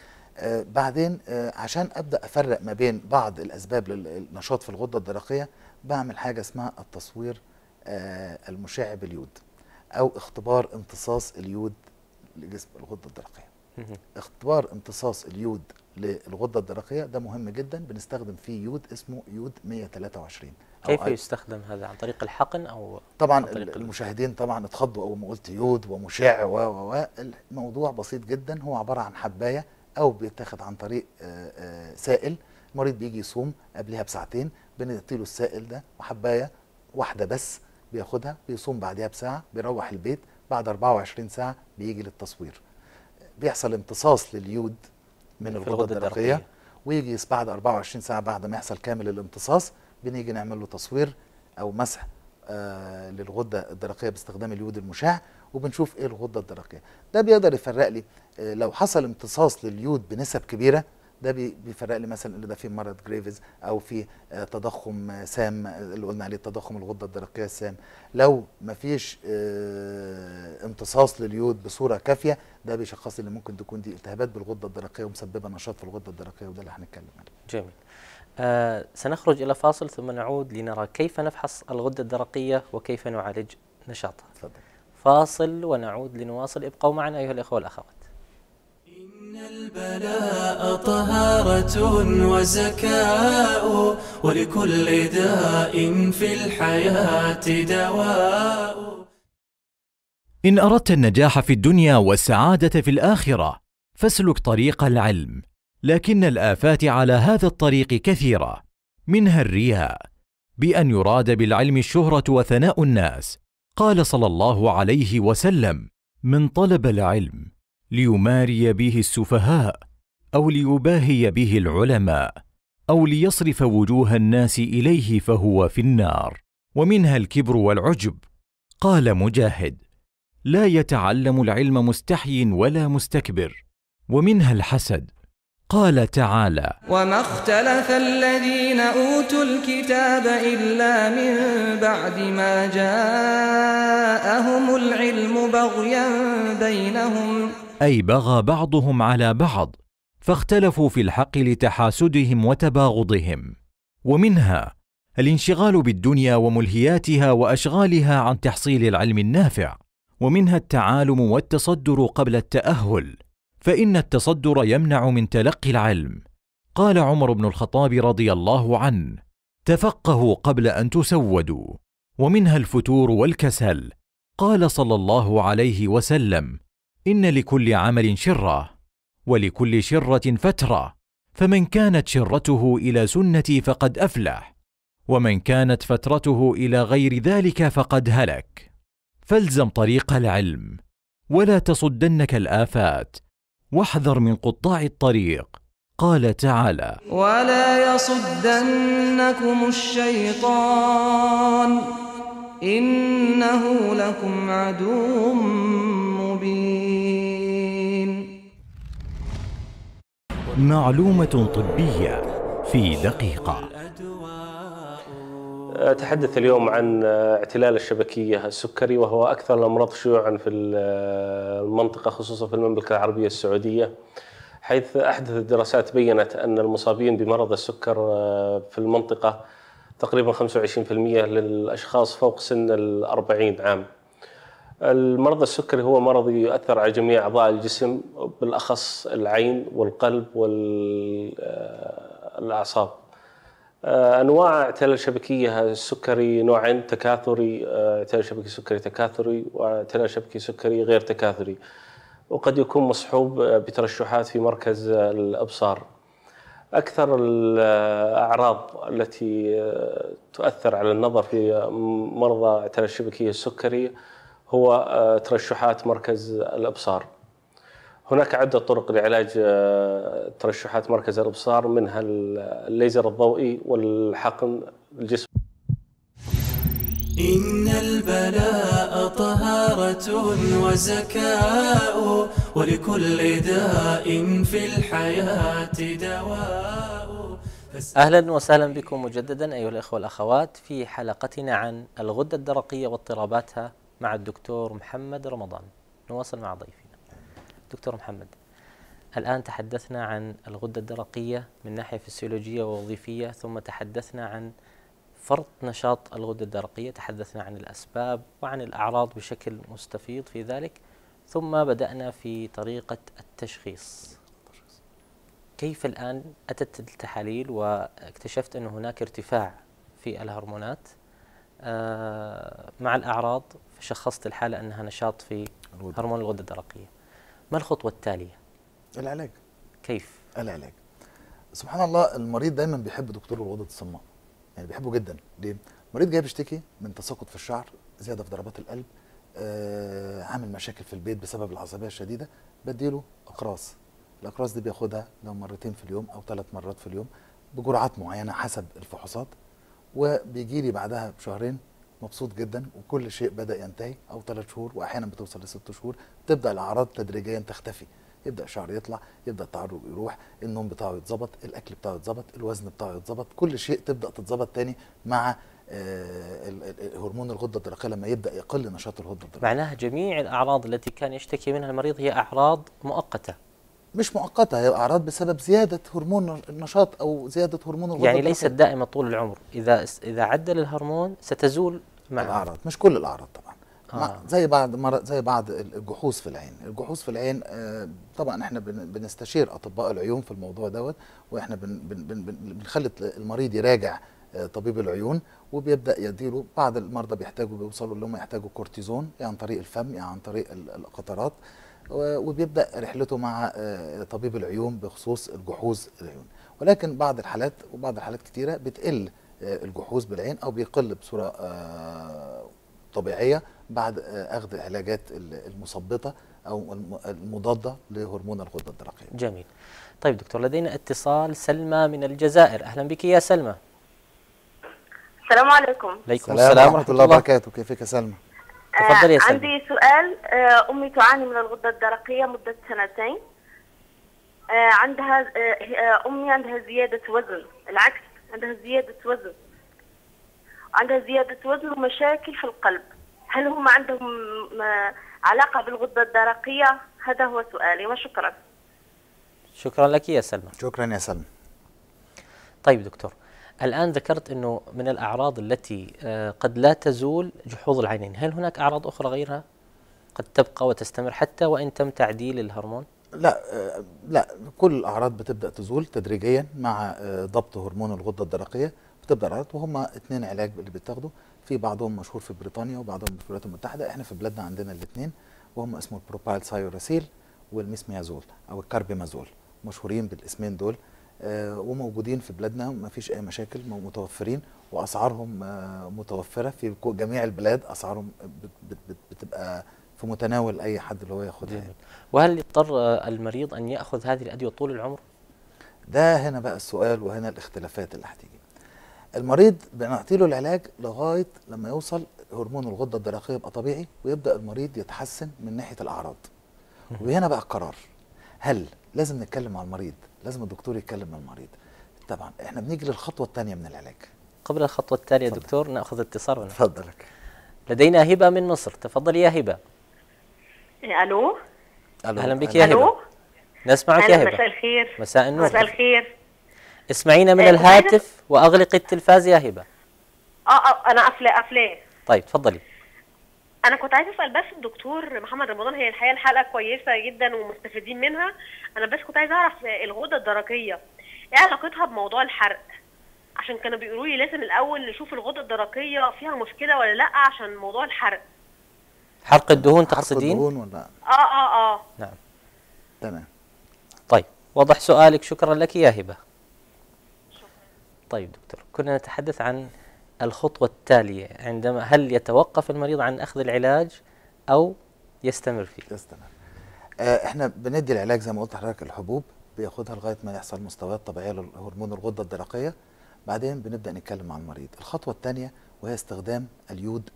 C: بعدين عشان ابدا افرق ما بين بعض الاسباب للنشاط في الغده الدرقيه، بعمل حاجه اسمها التصوير المشع باليود، او اختبار امتصاص اليود لجسم الغده الدرقيه. اختبار امتصاص اليود للغده الدرقيه ده مهم جدا، بنستخدم فيه يود اسمه يود 123.
B: كيف يستخدم هذا؟ عن طريق الحقن او
C: طبعا المشاهدين طبعا اتخضوا اول ما قلت يود ومشع الموضوع بسيط جدا. هو عباره عن حبايه او بيتاخد عن طريق سائل. المريض بيجي يصوم قبلها بساعتين، بنديله السائل ده وحبايه واحده بس بياخدها، بيصوم بعدها بساعه، بيروح البيت بعد 24 ساعه بيجي للتصوير. بيحصل امتصاص لليود من الغده الدرقيه، ويجي بعد 24 ساعه بعد ما يحصل كامل الامتصاص بنيجي نعمل له تصوير او مسح للغده الدرقيه باستخدام اليود المشع، وبنشوف ايه الغده الدرقيه. ده بيقدر يفرق لي لو حصل امتصاص لليود بنسب كبيره، ده بيفرق لي مثلا ان ده في مرض جريفز او في تضخم سام اللي قلنا عليه تضخم الغده الدرقيه السام. لو ما فيش امتصاص لليود بصوره كافيه ده بيشخص لي ممكن تكون دي التهابات بالغده الدرقيه ومسببه نشاط في الغده الدرقيه، وده اللي هنتكلم عنه.
B: جميل. سنخرج إلى فاصل ثم نعود لنرى كيف نفحص الغدة الدرقية وكيف نعالج نشاطها.
C: اتفضل.
B: فاصل ونعود لنواصل. ابقوا معنا أيها الإخوة والأخوات.
A: إن البلاء طهارة وزكاء ولكل داء في الحياة دواء.
E: إن أردت النجاح في الدنيا والسعادة في الآخرة فاسلك طريق العلم، لكن الآفات على هذا الطريق كثيرة، منها الرياء، بأن يراد بالعلم الشهرة وثناء الناس. قال صلى الله عليه وسلم: من طلب العلم ليماري به السفهاء أو ليباهي به العلماء أو ليصرف وجوه الناس إليه فهو في النار. ومنها الكبر والعجب. قال مجاهد: لا يتعلم العلم مستحي ولا مستكبر. ومنها الحسد. قال تعالى:
F: وما اختلف الذين أوتوا الكتاب إلا من بعد ما جاءهم العلم بغيا بينهم،
E: أي بغى بعضهم على بعض فاختلفوا في الحق لتحاسدهم وتباغضهم. ومنها الانشغال بالدنيا وملهياتها وأشغالها عن تحصيل العلم النافع. ومنها التعالم والتصدر قبل التأهل، فإن التصدر يمنع من تلقي العلم. قال عمر بن الخطاب رضي الله عنه: تفقهوا قبل أن تسودوا. ومنها الفتور والكسل. قال صلى الله عليه وسلم: إن لكل عمل شرة ولكل شرة فترة، فمن كانت شرته إلى سنتي فقد أفلح، ومن كانت فترته إلى غير ذلك فقد هلك. فالزم طريق العلم ولا تصدنك الآفات، واحذر من قطاع الطريق. قال تعالى:
F: ولا يصدنكم الشيطان إنه لكم عدو مبين.
E: معلومة طبية في دقيقة.
G: أتحدث اليوم عن اعتلال الشبكية السكري، وهو أكثر الأمراض شيوعا في المنطقة خصوصا في المملكة العربية السعودية، حيث أحدث الدراسات بيّنت أن المصابين بمرض السكر في المنطقة تقريبا 25% للأشخاص فوق سن 40 عام. المرض السكري هو مرض يؤثر على جميع أعضاء الجسم، بالأخص العين والقلب والأعصاب. أنواع اعتلال الشبكية السكري نوعين: تكاثري، اعتلال شبكي سكري تكاثري، واعتلال شبكي سكري غير تكاثري، وقد يكون مصحوب بترشحات في مركز الإبصار. أكثر الأعراض التي تؤثر على النظر في مرضى اعتلال الشبكية السكري هو ترشحات مركز الإبصار. هناك عدة طرق لعلاج ترشحات مركز الإبصار، منها الليزر الضوئي والحقن الجسم.
A: إن البلاء طهارة وزكاء ولكل داء في الحياة دواء.
B: أهلا وسهلا بكم مجددا أيها الأخوة والأخوات في حلقتنا عن الغدة الدرقية واضطراباتها مع الدكتور محمد رمضان. نواصل مع ضيفنا دكتور محمد. الآن تحدثنا عن الغدة الدرقية من ناحية فسيولوجية ووظيفية، ثم تحدثنا عن فرط نشاط الغدة الدرقية، تحدثنا عن الأسباب وعن الأعراض بشكل مستفيض في ذلك، ثم بدأنا في طريقة التشخيص. كيف الآن أتت التحاليل واكتشفت أن هناك ارتفاع في الهرمونات مع الأعراض، فشخصت الحالة أنها نشاط في هرمون الغدة الدرقية. ما الخطوة التالية؟
C: العلاج.
B: كيف؟
C: العلاج. سبحان الله، المريض دايما بيحب دكتور الغدد الصماء، يعني بيحبه جدا. ليه؟ المريض جاي بيشتكي من تساقط في الشعر، زياده في ضربات القلب، عامل مشاكل في البيت بسبب العصبيه الشديده. بديله اقراص. الاقراص دي بياخدها لو مرتين في اليوم او 3 مرات في اليوم بجرعات معينه حسب الفحوصات، وبيجي لي بعدها بشهرين مبسوط جدا وكل شيء بدا ينتهي، او 3 شهور، واحيانا بتوصل ل6 شهور. تبدا الاعراض تدريجيا تختفي. يبدا الشعر يطلع، يبدا التعرج يروح، النوم بتاعه يتظبط، الاكل بتاعه يتظبط، الوزن بتاعه يتظبط، كل شيء تبدا تتظبط تاني مع هرمون الغده الدرقيه لما يبدا يقل نشاط الغده الدرقيه.
B: معناها جميع الأعراض التي كان يشتكي منها المريض هي أعراض مؤقتة،
C: مش مؤقته، هي اعراض بسبب زياده هرمون النشاط او زياده هرمون الغده
B: يعني
C: الدرقية.
B: ليست دائمة طول العمر، إذا عدل الهرمون ستزول مع
C: الاعراض، مش كل الاعراض طبعا. زي بعض الجحوظ في العين. الجحوظ في العين طبعا احنا بنستشير اطباء العيون في الموضوع دوت، واحنا بنخلي المريض يراجع طبيب العيون، وبيبدا يديله. بعض المرضى بيوصلوا لهم يحتاجوا كورتيزون، يعني عن طريق الفم، يعني عن طريق القطرات، وبيبدا رحلته مع طبيب العيون بخصوص الجحوظ العيون. ولكن بعض الحالات، وبعض الحالات كتيره بتقل الجحوظ بالعين او بيقل بصوره طبيعيه بعد اخذ العلاجات المثبطه او المضاده لهرمون الغده الدرقيه.
B: جميل. طيب دكتور، لدينا اتصال. سلمى من الجزائر، اهلا بك يا سلمى.
D: السلام عليكم.
B: عليكم السلام ورحمه الله
C: وبركاته. كيفك يا سلمى؟
B: تفضلي يا سلمى.
D: عندي سؤال. امي تعاني من الغده الدرقيه مده 2 سنين. عندها امي عندها زياده وزن، العكس، عندها زياده وزن، عندها زياده وزن ومشاكل في القلب. هل هم عندهم علاقه بالغده الدرقيه؟ هذا هو سؤالي وشكرا.
B: شكرا لك يا سلمى.
C: شكرا يا سلمى.
B: طيب دكتور، الآن ذكرت أنه من الأعراض التي قد لا تزول جحوظ العينين، هل هناك أعراض أخرى غيرها قد تبقى وتستمر حتى وإن تم تعديل الهرمون؟
C: لا، كل الأعراض بتبدأ تزول تدريجيا مع ضبط هرمون الغدة الدرقية. بتبدأ الأعراض، وهم 2 علاج اللي بيتاخدوا، في بعضهم مشهور في بريطانيا وبعضهم في الولايات المتحدة. احنا في بلادنا عندنا الاثنين، وهم اسمه البروبايل سايوراسيل والميسميازول أو الكاربيمازول، مشهورين بالاسمين دول، وموجودين في بلادنا، ما فيش اي مشاكل، متوفرين، واسعارهم متوفره في جميع البلاد. اسعارهم بتبقى في متناول اي حد اللي هو ياخدها يعني.
B: وهل يضطر المريض ان ياخذ هذه الادويه طول العمر؟
C: ده هنا بقى السؤال، وهنا الاختلافات اللي هتيجي. المريض بنعطي له العلاج لغايه لما يوصل هرمون الغده الدرقيه يبقى طبيعي، ويبدا المريض يتحسن من ناحيه الاعراض. وهنا بقى القرار، هل لازم نتكلم مع المريض؟ لازم الدكتور يتكلم مع المريض. طبعا احنا بنيجي للخطوه الثانيه من العلاج.
B: قبل الخطوه الثانيه دكتور ناخذ اتصال.
C: تفضلك.
B: لدينا هبه من مصر، تفضلي يا هبه.
D: الو.
B: اهلا بك يا هبه. نسمعك يا هبه.
D: مساء الخير.
B: مساء النور.
D: مساء الخير.
B: اسمعينا من الهاتف واغلقي التلفاز يا هبه.
D: انا قافلاه.
B: طيب تفضلي.
D: انا كنت عايزه اسال بس الدكتور محمد رمضان، هي الحقيقه الحلقه كويسه جدا ومستفيدين منها. انا بس كنت عايزه اعرف الغده الدرقيه ايه علاقتها بموضوع الحرق، عشان كانوا بيقولوا لي لازم الاول نشوف الغده الدرقيه فيها مشكله ولا لا عشان موضوع الحرق.
B: حرق الدهون تقصدين؟
C: حرق الدهون ولا؟
B: نعم.
C: تمام.
B: طيب وضح سؤالك، شكرا لك يا هبه. طيب دكتور، كنا نتحدث عن الخطوة التالية، عندما هل يتوقف المريض عن أخذ العلاج أو يستمر فيه؟
C: يستمر. احنا بندي العلاج زي ما قلت لحضرتك، الحبوب بياخدها لغاية ما يحصل مستويات طبيعية لهرمون الغدة الدرقية. بعدين بنبدأ نتكلم مع المريض. الخطوة الثانية وهي استخدام اليود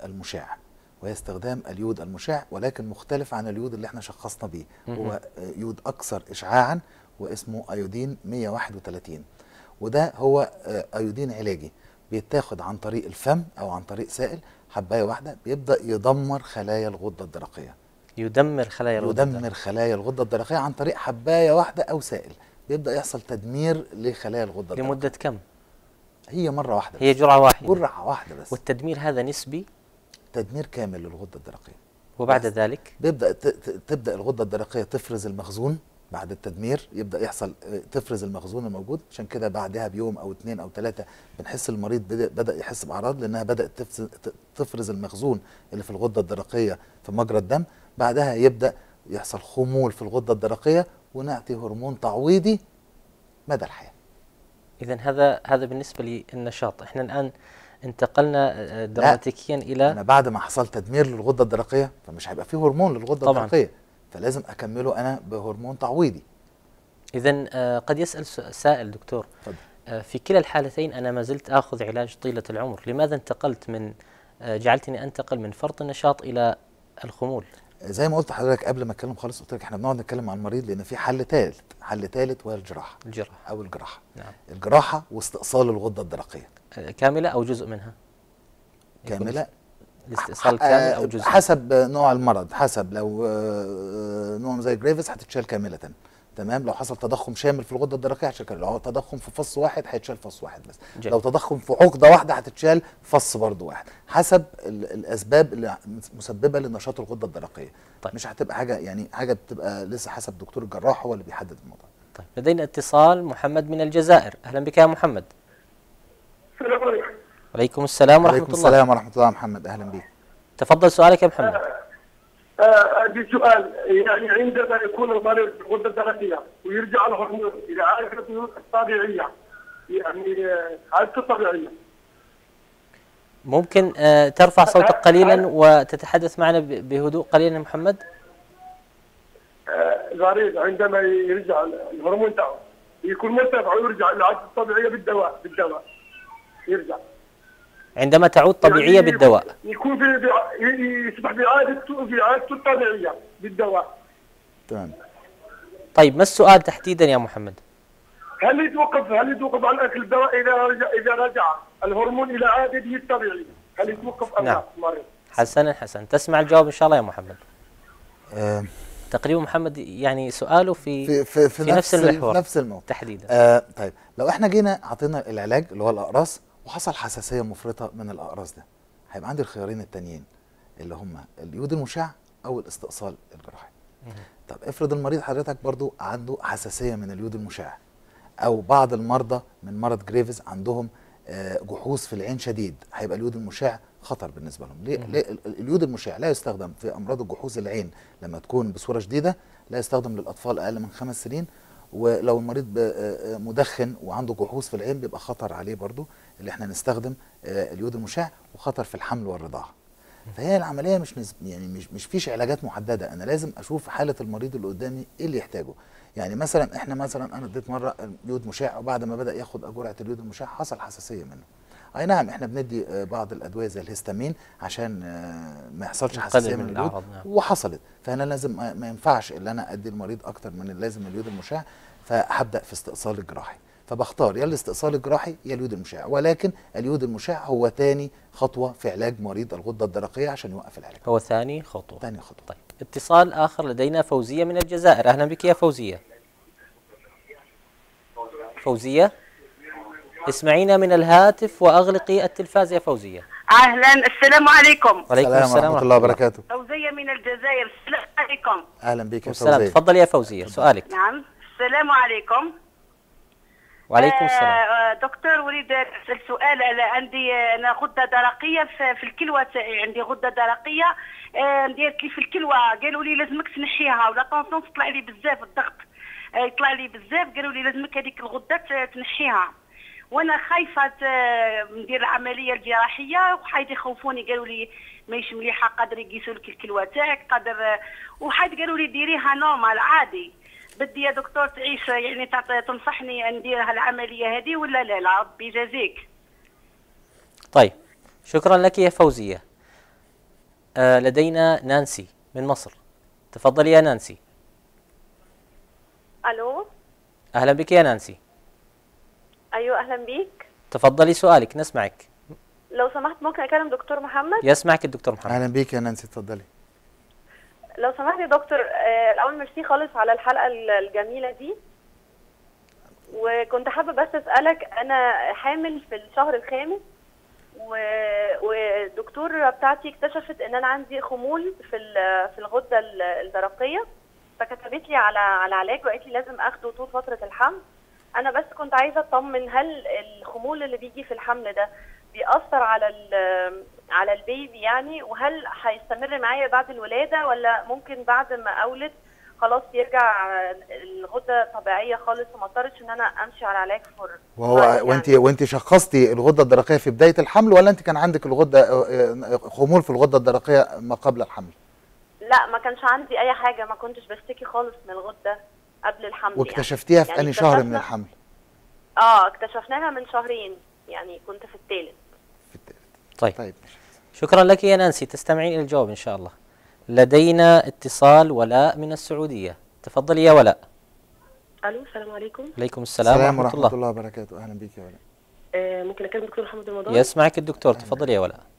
C: المشع، ولكن مختلف عن اليود اللي احنا شخصنا بيه. هو يود أكثر إشعاعا واسمه أيودين 131، وده هو أيودين علاجي بيتاخد عن طريق الفم او عن طريق سائل، حبايه واحده بيبدا يدمر خلايا الغده الدرقيه.
B: يدمر خلايا
C: الغده الدرقيه عن طريق حبايه واحده او سائل، بيبدا يحصل تدمير لخلايا الغده الدرقيه.
B: لمده كم؟
C: هي مره واحده بس.
B: هي جرعه واحده
C: بس.
B: والتدمير هذا نسبي؟
C: تدمير كامل للغده الدرقيه.
B: وبعد ذلك
C: تبدا الغده الدرقيه تفرز المخزون. بعد التدمير يبدا يحصل تفرز المخزون الموجود، عشان كده بعدها بيوم او 2 أو 3 بنحس المريض بدا يحس باعراض، لانها بدات تفرز المخزون اللي في الغده الدرقيه في مجرى الدم. بعدها يبدا يحصل خمول في الغده الدرقيه، ونعطي هرمون تعويضي مدى الحياه.
B: اذا هذا بالنسبه للنشاط. احنا الان انتقلنا دراماتيكيا الى
C: أنا بعد ما حصل تدمير للغده الدرقيه فمش هيبقى فيه هرمون للغده الدرقيه، فلازم اكمله انا بهرمون تعويضي.
B: اذا قد يسال سائل دكتور، في كلا الحالتين انا ما زلت اخذ علاج طيله العمر، لماذا جعلتني انتقل من فرط النشاط الى الخمول؟
C: زي ما قلت لحضرتك قبل ما اتكلم خالص، قلت لك احنا بنقعد نتكلم مع المريض لان في حل ثالث وهي الجراحه. او الجراحه.
B: نعم. الجراحه
C: واستئصال الغده الدرقيه
B: كامله او جزء منها؟
C: كامله.
B: الاستئصال كامل او جزء؟
C: حسب نوع المرض، حسب لو نوع زي جريفز هتتشال كامله. تمام. لو حصل تضخم شامل في الغده الدرقيه هتشال، لو تضخم في فص واحد هيتشال فص واحد بس. جي. لو تضخم في عقده واحده هتتشال فص برضه واحد، حسب الاسباب اللي مسببه لنشاط الغده الدرقيه. طيب. مش هتبقى حاجه، يعني حاجه بتبقى لسه حسب دكتور الجراح هو اللي بيحدد الموضوع.
B: طيب لدينا اتصال، محمد من الجزائر. اهلا بك يا محمد.
H: السلام عليكم.
B: وعليكم السلام ورحمه الله.
C: وعليكم السلام ورحمه الله. محمد اهلا بك.
B: تفضل سؤالك يا محمد.
H: عندي سؤال، يعني عندما يكون المريض بالغده الدرقيه ويرجع الهرمون الى عادته الطبيعيه، يعني عادته الطبيعيه،
B: ممكن ترفع صوتك قليلا وتتحدث معنا بهدوء قليلا يا محمد؟
H: المريض عندما يرجع الهرمون تاعه يكون مرتفع ويرجع الى عادته الطبيعيه بالدواء يرجع
B: عندما تعود طبيعيه يعني بالدواء
H: يكون يصبح بعادته الطبيعيه بالدواء.
C: تمام.
B: طيب ما السؤال تحديدا يا محمد؟
H: هل يتوقف عن اكل الدواء اذا رجع الهرمون الى عادته الطبيعيه؟ هل يتوقف ام لا المريض؟
B: حسنا تسمع الجواب ان شاء الله يا محمد. تقريبا محمد يعني سؤاله في نفس المحور،
C: نفس الموضوع
B: تحديدا.
C: طيب لو احنا جينا عطينا العلاج اللي هو الاقراص وحصل حساسيه مفرطه من الاقراص ده، هيبقى عندي الخيارين التانيين اللي هم اليود المشع او الاستئصال الجراحي. طب افرض المريض حضرتك برضو عنده حساسيه من اليود المشع، او بعض المرضى من مرض جريفز عندهم جحوظ في العين شديد، هيبقى اليود المشع خطر بالنسبه لهم. ليه اليود المشع لا يستخدم في امراض الجحوظ العين لما تكون بصوره شديده، لا يستخدم للاطفال اقل من 5 سنين، ولو المريض مدخن وعنده جحوظ في العين بيبقى خطر عليه برضو اللي احنا نستخدم اليود المشع، وخطر في الحمل والرضاعه. فهي العمليه مش فيش علاجات محدده، انا لازم اشوف حاله المريض اللي قدامي ايه اللي يحتاجه. يعني مثلا انا اديت مره اليود مشع، وبعد ما بدا ياخد جرعه اليود المشع حصل حساسيه منه. اي نعم احنا بندي بعض الادويه زي الهستامين عشان ما يحصلش حساسيه من اليود، وحصلت. فانا لازم ما ينفعش ان انا ادي المريض اكتر من اللازم اليود المشع، فهبدا في استئصال الجراحي. فبختار يا الاستئصال الجراحي يا اليود المشع، ولكن اليود المشع هو ثاني خطوه في علاج مريض الغده الدرقيه عشان يوقف العلاج.
B: هو ثاني خطوه. طيب اتصال اخر لدينا، فوزيه من الجزائر. اهلا بك يا فوزيه. فوزيه اسمعينا من الهاتف واغلقي التلفاز يا فوزيه.
I: اهلا، السلام عليكم.
B: وعليكم السلام
C: ورحمه الله وبركاته.
I: فوزيه من الجزائر، السلام عليكم.
C: اهلا بك يا فوزيه.
B: تفضل يا فوزيه سؤالك.
I: نعم، السلام عليكم.
B: وعليكم السلام.
I: دكتور اريد اسال سؤال. عندي انا غده درقيه في الكلوه تاعي، عندي غده درقيه ديرت لي في الكلوه، قالوا لي لازمك تنحيها، ولا طونسيون تطلع لي بزاف، الضغط يطلع لي بزاف، قالوا لي لازمك هذيك الغده تنحيها، وانا خايفه ندير العمليه الجراحيه، وحايد يخوفوني، قالوا لي ماهيش مليحه، قادر يقيسوا لك الكلوه تاعك، قادر وحايد قالوا لي ديريها نورمال عادي. بدي يا دكتور تعيش يعني تنصحني ندير العمليه هذه ولا لا؟ ربي يجازيك.
B: طيب شكرا لك يا فوزيه. لدينا نانسي من مصر. تفضلي يا نانسي.
J: الو.
B: اهلا بك يا نانسي.
J: ايوه اهلا بيك.
B: تفضلي سؤالك نسمعك.
J: لو سمحت ممكن اكلم دكتور محمد؟
B: يسمعك الدكتور محمد.
C: اهلا بيك يا نانسي، اتفضلي.
J: لو سمحت يا دكتور، الاول ميرسي خالص على الحلقه الجميله دي، وكنت حابه بس اسالك، انا حامل في الشهر الخامس، والدكتوره بتاعتي اكتشفت ان انا عندي خمول في الغده الدرقيه، فكتبت لي على علاج وقالت لي لازم اخده طول فتره الحمل. انا بس كنت عايزه اطمن، هل الخمول اللي بيجي في الحمل ده بيأثر على البيبي يعني، وهل هيستمر معايا بعد الولاده، ولا ممكن بعد ما اولد خلاص يرجع الغده طبيعيه خالص وما اضطرش ان انا امشي على علاج فور؟
C: يعني. وانت شخصتي الغده الدرقيه في بدايه الحمل، ولا انت كان عندك خمول في الغده الدرقيه ما قبل الحمل؟
J: لا ما كانش عندي اي حاجه، ما كنتش بشتكي خالص من الغده قبل الحمل.
C: واكتشفتيها في انهي شهر من الحمل؟
J: اكتشفناها من شهرين، يعني كنت في الثالث.
B: طيب شكرا لك يا نانسي، تستمعين الى الجواب ان شاء الله. لدينا اتصال ولاء من السعودية، تفضلي يا ولاء.
K: الو السلام عليكم.
B: عليكم السلام ورحمة الله.
C: الله وبركاته. اهلا بك يا ولاء.
K: ممكن اكلم الدكتور محمد رمضان؟
B: يسمعك الدكتور، تفضلي يا ولاء.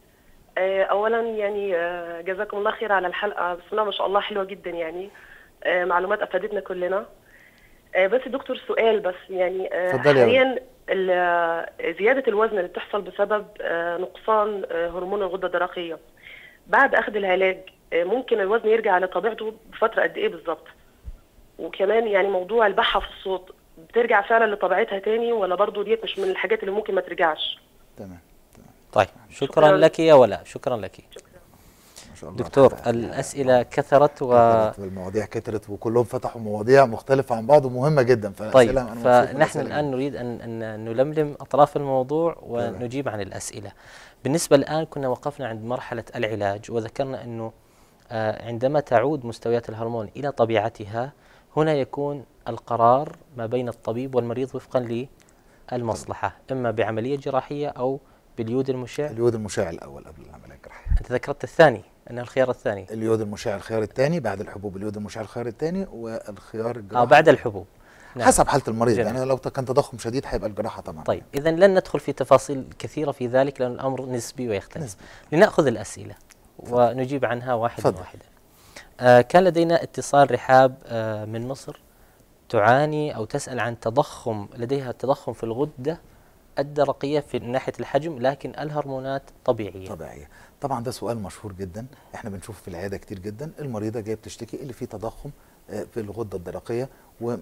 K: اولا يعني جزاكم الله خير على الحلقه، بسم الله ما شاء الله حلوه جدا يعني. معلومات افادتنا كلنا. بس دكتور سؤال بس يعني حاليا زياده الوزن اللي بتحصل بسبب نقصان هرمون الغده الدرقيه بعد اخذ العلاج، ممكن الوزن يرجع لطبيعته بفتره قد ايه بالظبط؟ وكمان يعني موضوع البحه في الصوت بترجع فعلا لطبيعتها تاني، ولا برضو ديت مش من الحاجات اللي ممكن ما ترجعش؟
C: تمام.
B: طيب شكرا لك يا ولاء، شكرا لك.
C: ما شاء الله
B: دكتور الأسئلة كثرت
C: والمواضيع كثرت وكلهم فتحوا مواضيع مختلفة عن بعض ومهمة جدا.
B: طيب فنحن الآن نريد أن نلملم أطراف الموضوع ونجيب عن الأسئلة. بالنسبة الآن كنا وقفنا عند مرحلة العلاج وذكرنا أنه عندما تعود مستويات الهرمون إلى طبيعتها هنا يكون القرار ما بين الطبيب والمريض وفقا للمصلحة، إما بعملية جراحية أو باليود المشع.
C: اليود المشع الأول قبل العملية الجراحية.
B: أنت ذكرت الثاني أنه الخيار الثاني.
C: اليود المشع الخيار الثاني، بعد الحبوب اليود المشع الخيار الثاني، والخيار الجراحي
B: بعد الحبوب.
C: نعم. حسب حالة المريض. جميل. يعني لو كان تضخم شديد هيبقى الجراحة طبعا.
B: طيب إذا لن ندخل في تفاصيل كثيرة في ذلك لأن الأمر نسبي ويختلف. لنأخذ الأسئلة ونجيب عنها واحدة واحدة. كان لدينا اتصال رحاب من مصر تعاني أو تسأل عن تضخم، لديها تضخم في الغدة الدرقية في ناحية الحجم لكن الهرمونات طبيعية.
C: طبعا ده سؤال مشهور جدا، احنا بنشوف في العيادة كتير جدا المريضة جاية بتشتكي اللي فيه تضخم في الغدة الدرقية، و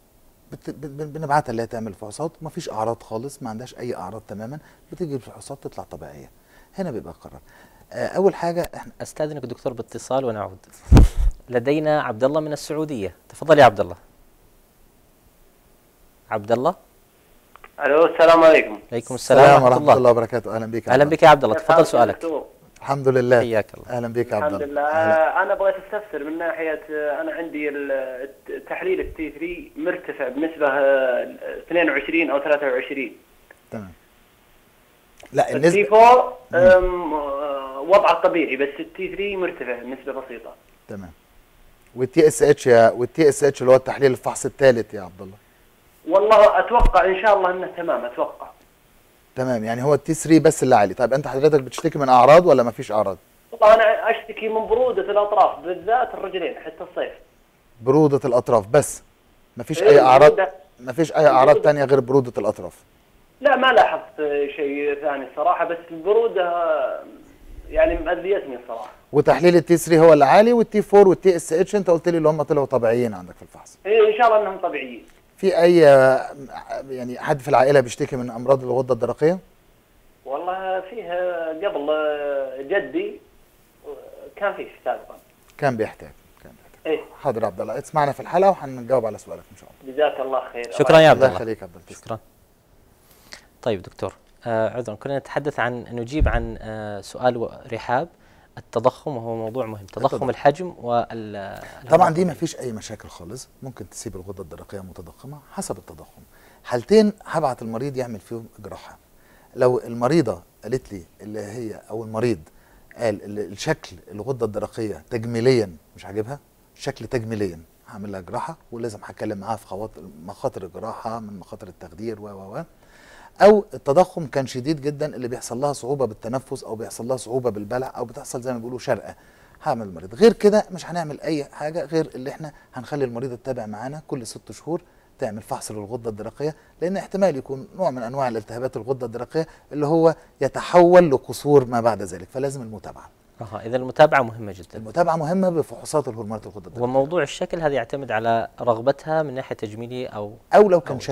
C: بنبعتها اللي هي تعمل فحوصات، مفيش اعراض خالص، ما عندهاش اي اعراض تماما، بتيجي الفحوصات تطلع طبيعية. هنا بيبقى القرار. اول حاجة احنا
B: استاذنك دكتور باتصال ونعود. لدينا عبد الله من السعودية، تفضل يا عبد الله. عبد الله.
L: الو السلام عليكم.
B: عليكم السلام
C: ورحمة الله وبركاته. اهلا بك.
B: اهلا بك يا عبد الله، تفضل سؤالك.
C: الحمد لله.
B: حياك الله.
C: اهلا بك يا عبد الله.
L: الحمد لله. انا بغيت استفسر من ناحيه، انا عندي تحليل التي 3 مرتفع بنسبه 22 او 23.
C: تمام. لا
L: التي 4 وضعه الطبيعي، بس التي 3 مرتفع بنسبه بسيطه.
C: تمام. والتي اس اتش والتي اس اتش اللي هو التحليل الفحص الثالث يا عبد الله؟
L: والله اتوقع ان شاء الله انه تمام، اتوقع.
C: تمام، يعني هو التي 3 بس اللي عالي. طيب انت حضرتك بتشتكي من اعراض ولا ما فيش اعراض؟
L: والله انا اشتكي من بروده الاطراف بالذات الرجلين حتى الصيف.
C: بروده الاطراف بس؟ ما فيش اي اعراض؟ ما فيش اي اعراض ثانيه غير بروده الاطراف؟
L: لا ما لاحظت شيء ثاني الصراحه، بس البروده يعني مأذيتني الصراحه.
C: وتحليل التي 3 هو اللي عالي، والتي 4 والتي اس اتش انت قلت لي اللي هم طلعوا طبيعيين عندك في الفحص.
L: ان شاء الله انهم طبيعيين.
C: في اي يعني حد في العائله بيشتكي من امراض الغده الدرقيه؟
L: والله فيه قبل جدي كان فيه سابقا.
C: كان بيحتاج.
L: ايه.
C: حاضر عبد الله، اسمعنا في الحلقه وهنجاوب على سؤالك ان شاء الله.
L: جزاك الله خير.
B: شكرا يا عبد الله.
C: الله يخليك عبد الله.
B: شكرا. طيب دكتور عذرا كنا نتحدث عن نجيب عن سؤال رحاب التضخم، وهو موضوع مهم. تضخم الحجم
C: طبعا دي ما فيش اي مشاكل خالص، ممكن تسيب الغده الدرقيه متضخمه حسب التضخم. حالتين هبعت المريض يعمل فيهم جراحه. لو المريضه قالت لي اللي هي او المريض قال الشكل الغده الدرقيه تجميليا مش عاجبها، الشكل تجميليا هعمل لها جراحه، ولازم هتكلم معاها في مخاطر الجراحه من مخاطر التخدير او التضخم كان شديد جدا اللي بيحصل لها صعوبه بالتنفس او بيحصل لها صعوبه بالبلع او بتحصل زي ما بيقولوا شرقه، هعمل المريض. غير كده مش هنعمل اي حاجه غير اللي احنا هنخلي المريض تتابع معانا كل 6 شهور تعمل فحص للغده الدرقيه، لان احتمال يكون نوع من انواع الالتهابات الغده الدرقيه اللي هو يتحول لقصور ما بعد ذلك، فلازم المتابعه.
B: اذا المتابعه مهمه جدا.
C: المتابعه مهمه بفحوصات الهرمونات الغده الدرقيه.
B: وموضوع الشكل هذا يعتمد على رغبتها من ناحيه تجميليه او
C: لو كان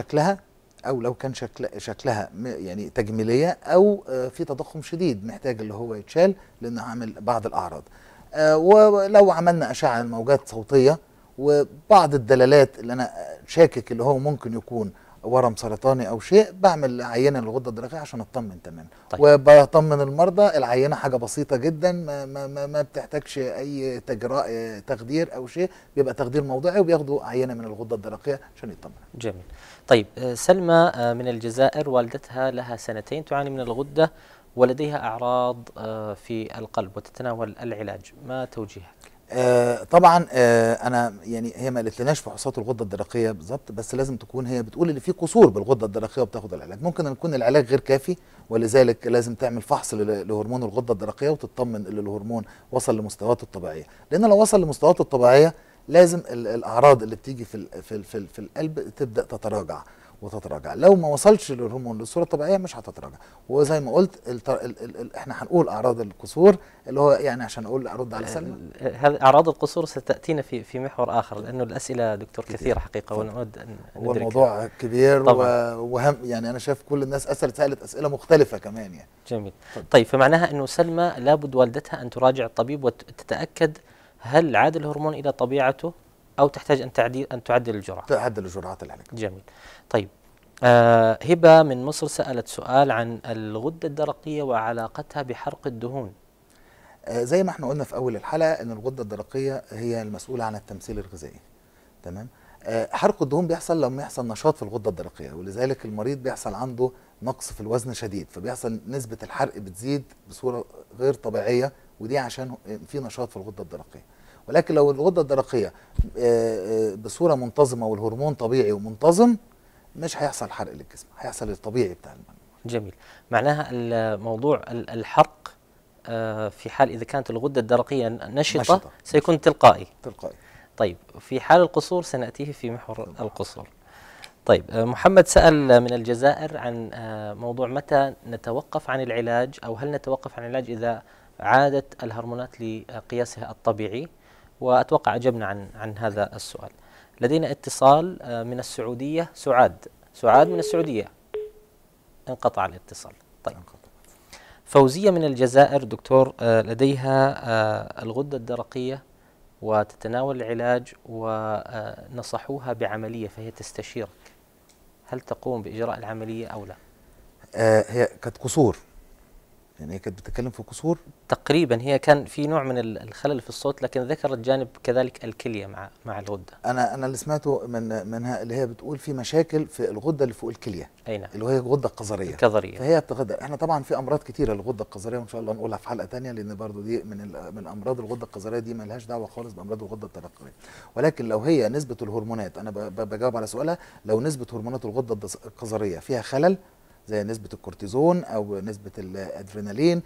C: شكلها يعني تجميليه او في تضخم شديد محتاج اللي هو يتشال لانه عامل بعض الاعراض. ولو عملنا اشعه موجات صوتيه وبعض الدلالات اللي انا شاكك اللي هو ممكن يكون ورم سرطاني او شيء، بعمل عينه للغده الدرقيه عشان اطمن تماما. طيب. وبطمن المرضى العينه حاجه بسيطه جدا ما بتحتاجش اي تخدير او شيء، بيبقى تخدير موضعي وبياخدوا عينه من الغده الدرقيه عشان يطمن.
B: جميل. طيب سلمى من الجزائر والدتها لها 2 سنين تعاني من الغده ولديها أعراض في القلب وتتناول العلاج، ما توجيهك؟
C: طبعا انا يعني هي ما قالتلناش فحوصات الغده الدرقيه بالظبط، بس لازم تكون هي بتقول ان في قصور بالغده الدرقيه وبتاخد العلاج. ممكن ان يكون العلاج غير كافي، ولذلك لازم تعمل فحص لهرمون الغده الدرقيه وتطمن ان الهرمون وصل لمستوياته الطبيعيه، لان لو وصل لمستوياته الطبيعيه لازم الاعراض اللي بتيجي في القلب تبدا تتراجع وتتراجع. لو ما وصلش للهرمون للصوره الطبيعيه مش هتتراجع. وزي ما قلت احنا هنقول اعراض القصور اللي هو يعني عشان اقول ارد على سلمى.
B: هذه اعراض القصور ستاتينا في محور اخر، لانه الاسئله دكتور كثيره حقيقه ونود ان
C: هو الموضوع كبير وهم، يعني انا شايف كل الناس سالت اسئله مختلفه كمان يعني.
B: جميل. طيب فمعناها انه سلمى لابد والدتها ان تراجع الطبيب وتتاكد هل عاد الهرمون الى طبيعته او تحتاج ان تعدل الجرعه.
C: تعدل الجرعات العلاج.
B: جميل. طيب هبه من مصر سالت سؤال عن الغده الدرقيه وعلاقتها بحرق الدهون.
C: زي ما احنا قلنا في اول الحلقه ان الغده الدرقيه هي المسؤوله عن التمثيل الغذائي. تمام. حرق الدهون بيحصل لما يحصل نشاط في الغده الدرقيه، ولذلك المريض بيحصل عنده نقص في الوزن شديد، فبيحصل نسبه الحرق بتزيد بصوره غير طبيعيه، ودي عشان في نشاط في الغده الدرقيه. ولكن لو الغده الدرقيه بصوره منتظمه والهرمون طبيعي ومنتظم مش هيحصل حرق للجسم، هيحصل الطبيعي بتاع المريض.
B: جميل. معناها الموضوع الحرق في حال اذا كانت الغده الدرقيه نشطه سيكون تلقائي. طيب في حال القصور سناتيه في محور القصور. طيب محمد سأل من الجزائر عن موضوع متى نتوقف عن العلاج، أو هل نتوقف عن العلاج إذا عادت الهرمونات لقياسها الطبيعي، وأتوقع أجبنا عن هذا السؤال. لدينا اتصال من السعودية. سعاد من السعودية. انقطع الاتصال. طيب فوزية من الجزائر دكتور، لديها الغدة الدرقية وتتناول العلاج ونصحوها بعملية، فهي تستشيرك هل تقوم بإجراء العملية أو لا؟
C: هي كانت قصور، يعني هي كانت بتتكلم في قصور
B: تقريبا. هي كان في نوع من الخلل في الصوت، لكن ذكرت جانب كذلك الكلية مع الغدة.
C: أنا اللي سمعته منها اللي هي بتقول في مشاكل في الغدة اللي فوق الكلية.
B: أي نعم.
C: اللي هي الغدة القذرية. فهي بتغدر. احنا طبعا في أمراض كتيرة للغدة القذرية، وإن شاء الله نقولها في حلقة تانية، لأن برضو دي من أمراض الغدة القذرية، دي ما لهاش دعوة خالص بأمراض الغدة الدرقية. ولكن لو هي نسبة الهرمونات، أنا بجاوب على سؤالها، لو نسبة هرمونات الغدة القذرية فيها خلل زي نسبة الكورتيزون أو نسبة الأدرينالين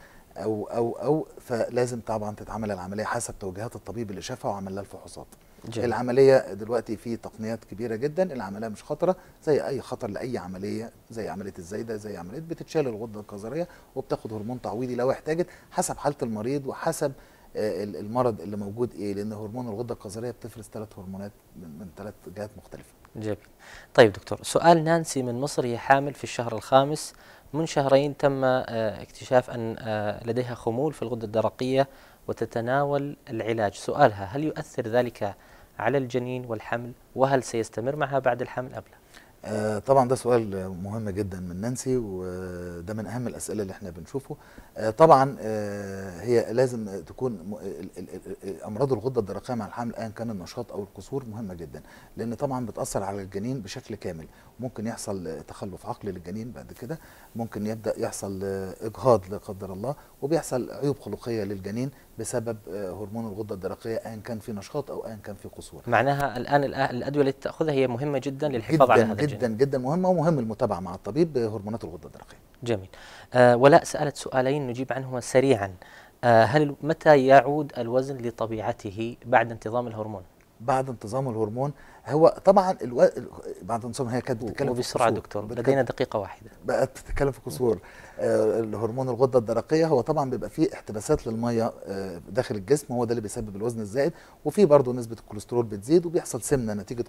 C: أو فلازم طبعا تتعمل العملية حسب توجيهات الطبيب اللي شافها وعمل لها الفحوصات. العملية دلوقتي في تقنيات كبيرة جدا، العملية مش خطرة زي أي خطر لأي عملية، زي عملية الزايدة، زي عملية بتتشال الغدة القذرية وبتاخد هرمون تعويضي لو احتاجت حسب حالة المريض وحسب المرض اللي موجود ايه، لأن هرمون الغدة القذرية بتفرز 3 هرمونات من 3 جهات مختلفة.
B: جميل. طيب دكتور، سؤال نانسي من مصر، هي حامل في الشهر الخامس، من شهرين تم اكتشاف أن لديها خمول في الغدة الدرقية وتتناول العلاج. سؤالها هل يؤثر ذلك على الجنين والحمل، وهل سيستمر معها بعد الحمل أم لا؟
C: طبعا ده سؤال مهم جدا من نانسي، وده من أهم الأسئلة اللي احنا بنشوفه. طبعا هي لازم تكون أمراض الغدة الدرقية مع الحمل أيا كان النشاط أو القصور مهمة جدا، لأن طبعا بتأثر على الجنين بشكل كامل. ممكن يحصل تخلف عقلي للجنين بعد كده، ممكن يبدأ يحصل إجهاض لا قدر الله، وبيحصل عيوب خلقية للجنين بسبب هرمون الغدة الدرقية أيا كان في نشاط أو أيا كان في قصور.
B: معناها الآن الأدوية التي تأخذها هي مهمة جدا للحفاظ على هذا الجنين.
C: جدا جدا مهمة، ومهم المتابعة مع الطبيب بهرمونات الغدة الدرقية.
B: جميل. ولاء سألت سؤالين نجيب عنهما سريعا. متى يعود الوزن لطبيعته بعد انتظام الهرمون؟
C: بعد انتظام الهرمون هو طبعا بعد انتظام، هي كانت بتتكلم
B: وبسرعه دكتور، لدينا دقيقه واحده.
C: بقت بتتكلم في قصور الهرمون الغده الدرقيه. هو طبعا بيبقى فيه احتباسات للميه داخل الجسم، هو ده اللي بيسبب الوزن الزائد، وفي برضه نسبه الكوليسترول بتزيد وبيحصل سمنه نتيجه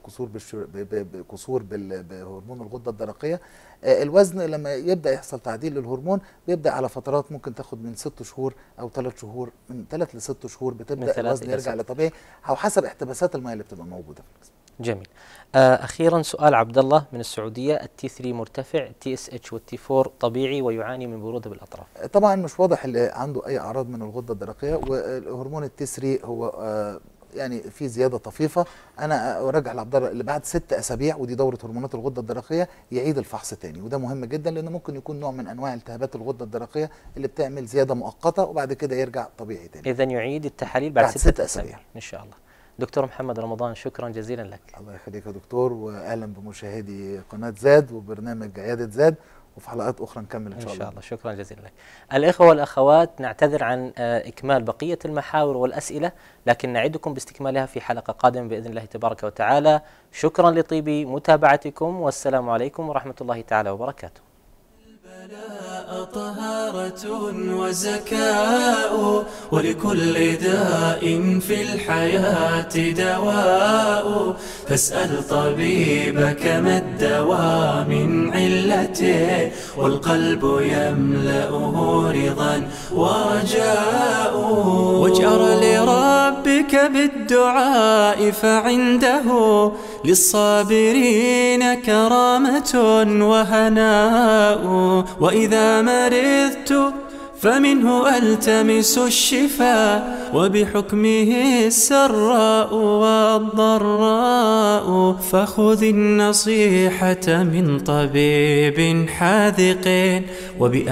C: قصور بهرمون الغده الدرقيه. الوزن لما يبدا يحصل تعديل للهرمون بيبدا على فترات ممكن تاخد من 6 شهور او 3 شهور، من 3 ل 6 شهور بتبدا الوزن يرجع لطبيعي، او حسب احتباسات الميه اللي بتبقى موجوده في الجسم.
B: جميل. أخيرا سؤال عبد الله من السعودية، التي 3 مرتفع، التي اس اتش والتي 4 طبيعي ويعاني من برودة بالأطراف.
C: طبعا مش واضح اللي عنده أي أعراض من الغدة الدرقية، وهرمون التي 3 هو يعني في زياده طفيفه، انا ارجح لعبد الله اللي بعد 6 اسابيع، ودي دوره هرمونات الغده الدرقيه، يعيد الفحص تاني، وده مهم جدا لان ممكن يكون نوع من انواع التهابات الغده الدرقيه اللي بتعمل زياده مؤقته وبعد كده يرجع طبيعي تاني.
B: اذا يعيد التحاليل بعد 6 اسابيع ان شاء الله. دكتور محمد رمضان، شكرا جزيلا لك.
C: الله يخليك يا دكتور، واهلا بمشاهدي قناه زاد وبرنامج عياده زاد، وفي حلقات اخرى نكمل ان شاء الله.
B: شكرا جزيلا لك. الاخوه والاخوات، نعتذر عن اكمال بقيه المحاور والاسئله، لكن نعدكم باستكمالها في حلقه قادمه باذن الله تبارك وتعالى. شكرا لطيب متابعتكم، والسلام عليكم ورحمه الله تعالى وبركاته.
A: البلاء طهارة وزكاء، ولكل داء في الحياة دواء، فاسأل طبيبك ما الدواء من علته، والقلب يملأه رضا ورجاء. واجأر لربك بالدعاء، فعنده للصابرين كرامة وهناء. وإذا مرضت فمنه ألتمس الشفاء، وبحكمه السراء والضراء. فخذ النصيحة من طبيب حاذق،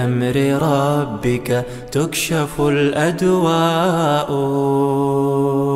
A: وبأمر ربك تكشف الأدواء.